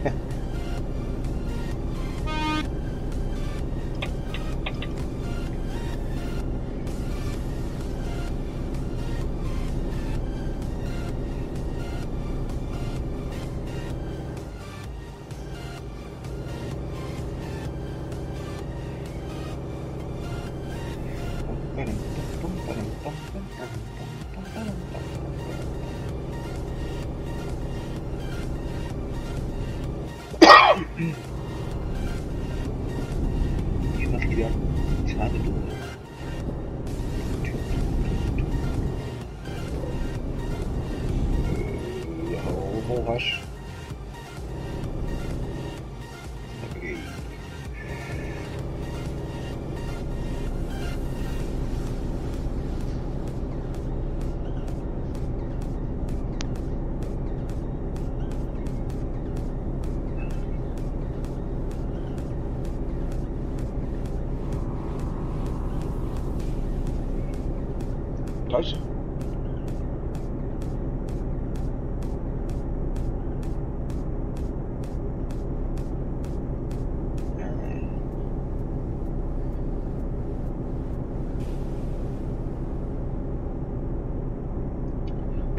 Je mag hier iets aan doen. Vol gas. Oké. Thuis.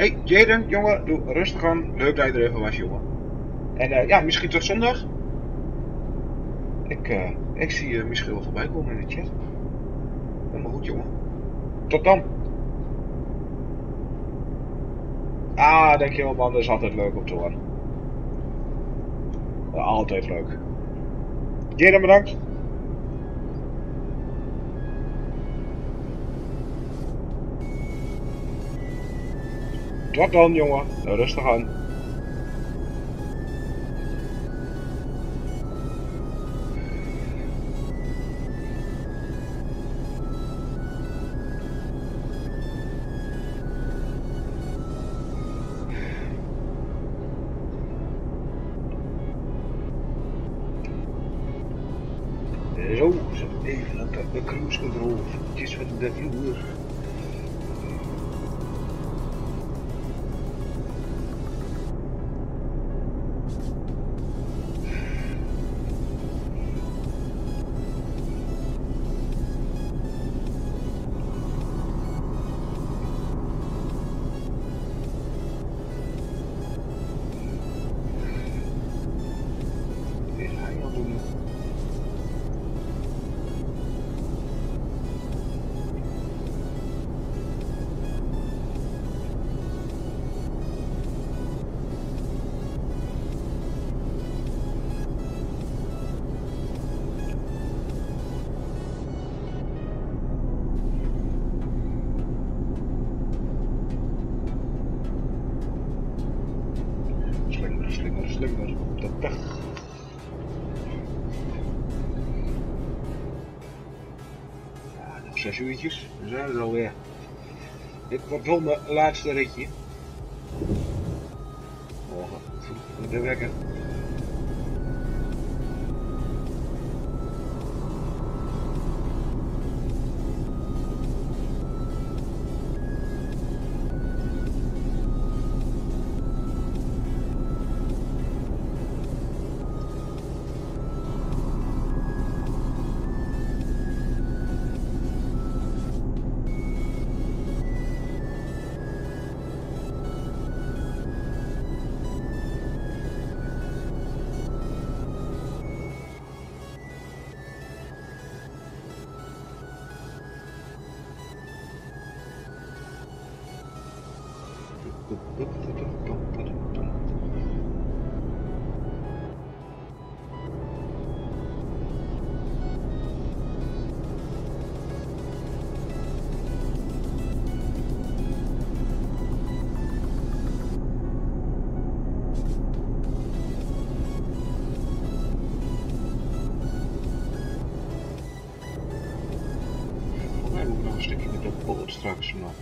Hey Jaden, jongen, doe rustig aan. Leuk dat je er even was, jongen. En ja, misschien tot zondag. Ik zie je misschien wel voorbij komen in de chat. Helemaal goed, jongen. Tot dan. Ah, dankjewel man, dat is altijd leuk om te horen. Altijd leuk. Jaden, bedankt. Tot dan, jongen. Rustig aan. Zo, even aan de cruise control. Eventjes van de vloer. Slinger op de weg. Ja, nog 6 uurtjes, dan zijn we er alweer. Dit wordt wel mijn laatste ritje. Morgen vroeg de wekker. Straks nog.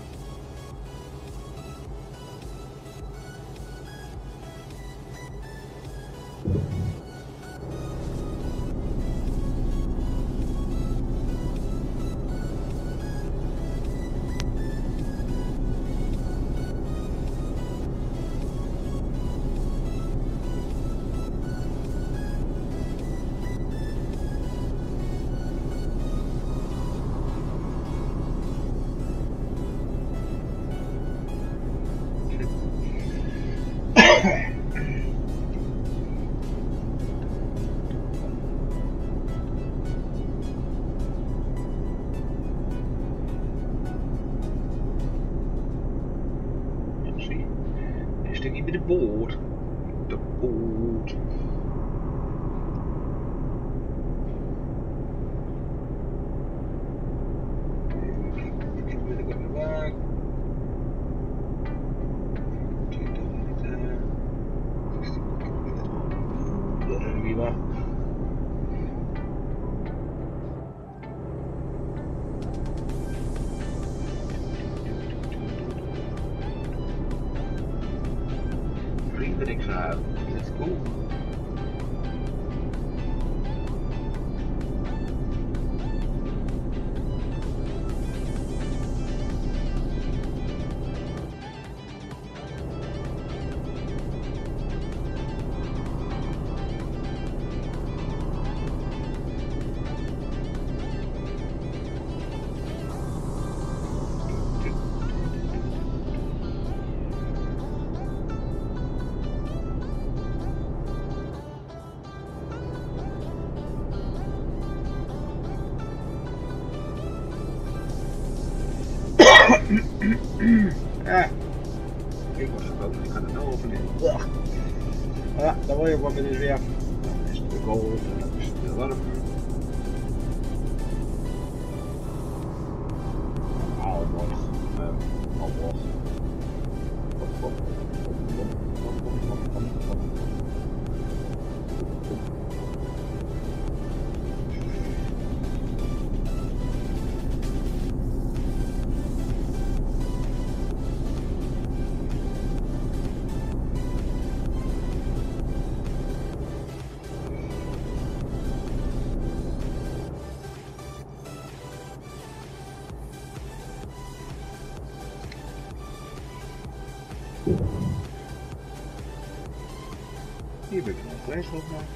Stukje bij de boot. De boot. Even wil ik even waar. 20 minuten. 16 minuten. Daar zijn we weer. Let's go. Ik was gebogen, ik ga er nou overnemen. Ja, dan word je wat met weer. Dan is het de goal en dan is het weer warm. Hier ben ik nog geweest nog maar.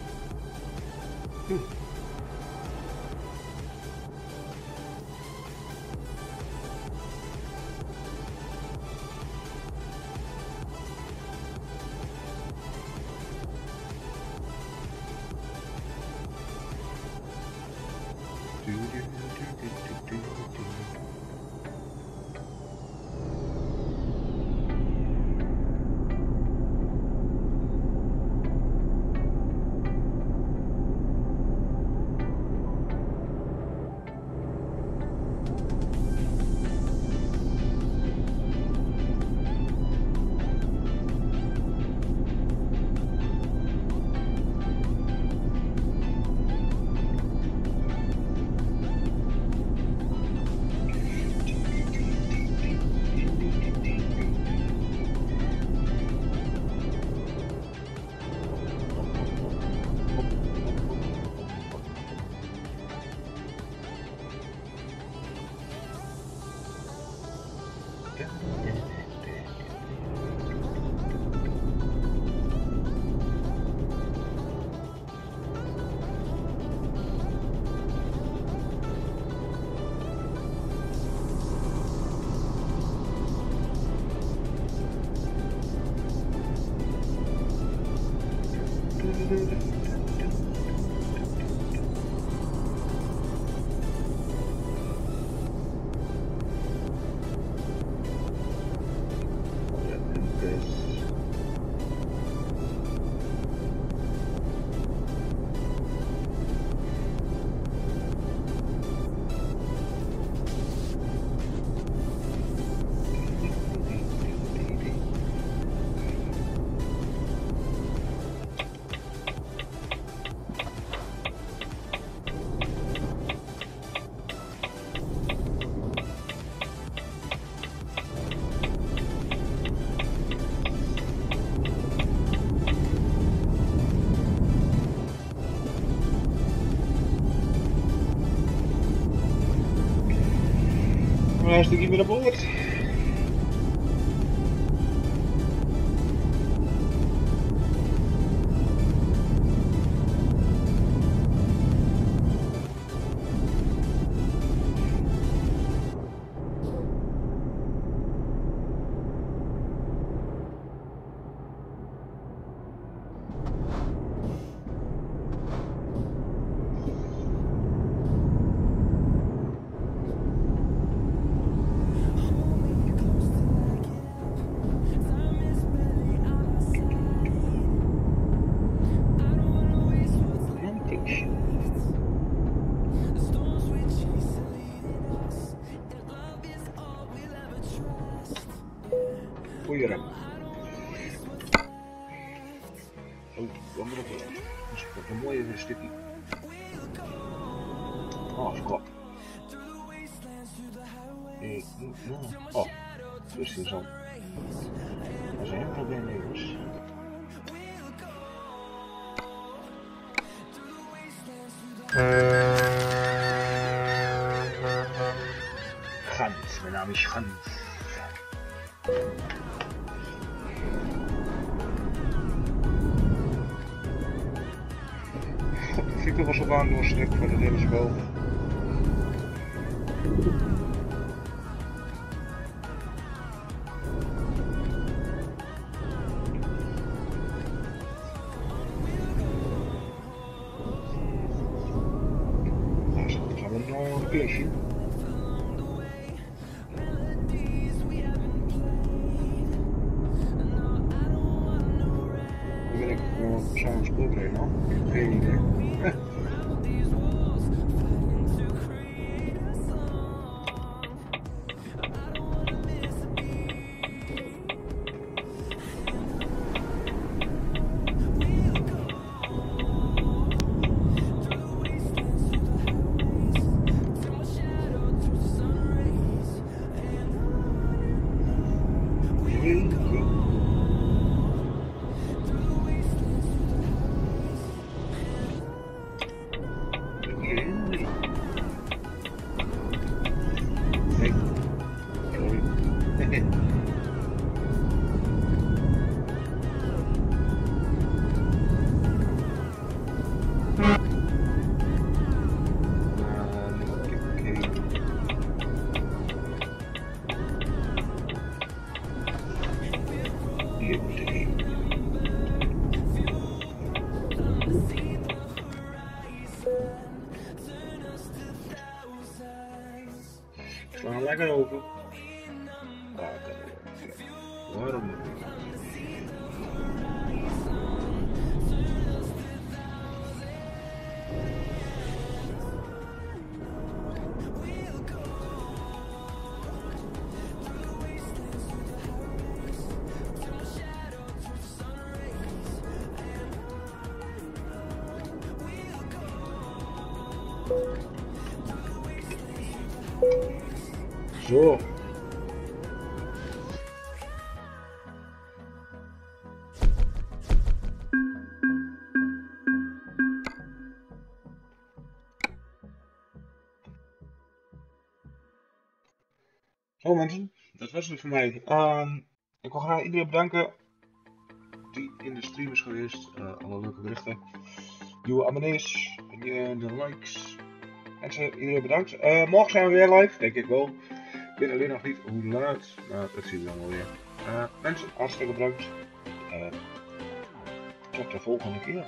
Hij is niet meer aan boord. Goeie rem. Oh, wat moet ik doen? Dat is een mooie stukje. Oh, squat. Oh, dus hier zo. Dat is een probleem, jongens. Gaan, mijn naam is Gaan. Victor was op aan door een stuk voor de Deense boven. Nou, zo gaan we nog een klusje. S'avonds voorbereiden man. Ik heb geen idee. Slaan lekker over. Waarom niet? Zo. Zo mensen, dat was het voor mij. Ik wil graag iedereen bedanken die in de stream is geweest. Alle leuke berichten. Nieuwe abonnees, en de likes. Mensen, iedereen bedankt. Morgen zijn we weer live, denk ik wel. Ik weet alleen nog niet hoe laat. Nou, dat zien we dan wel weer. Mensen, hartstikke bedankt. Tot de volgende keer.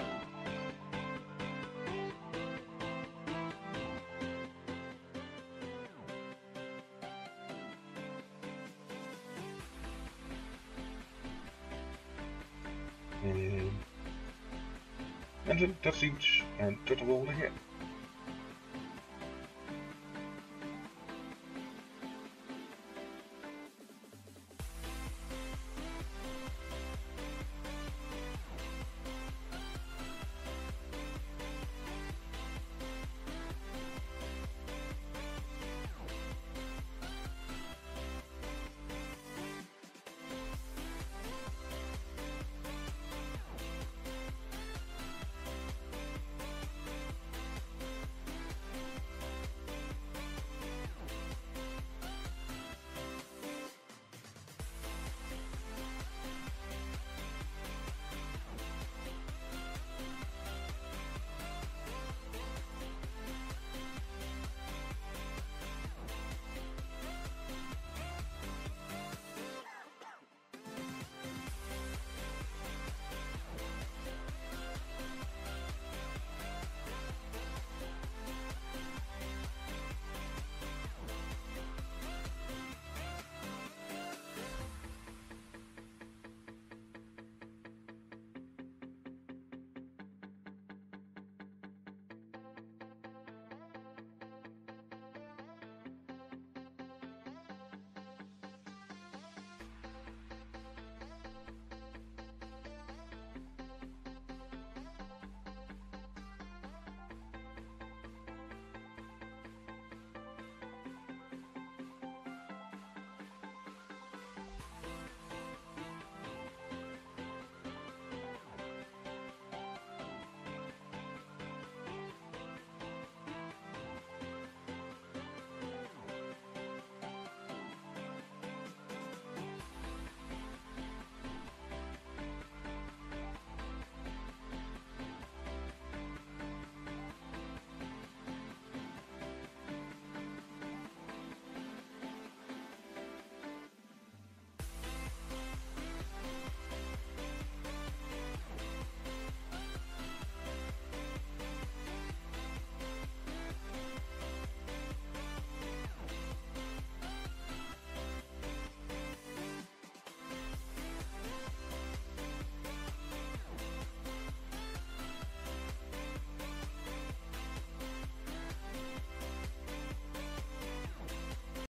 Mensen, tot ziens en tot de volgende keer.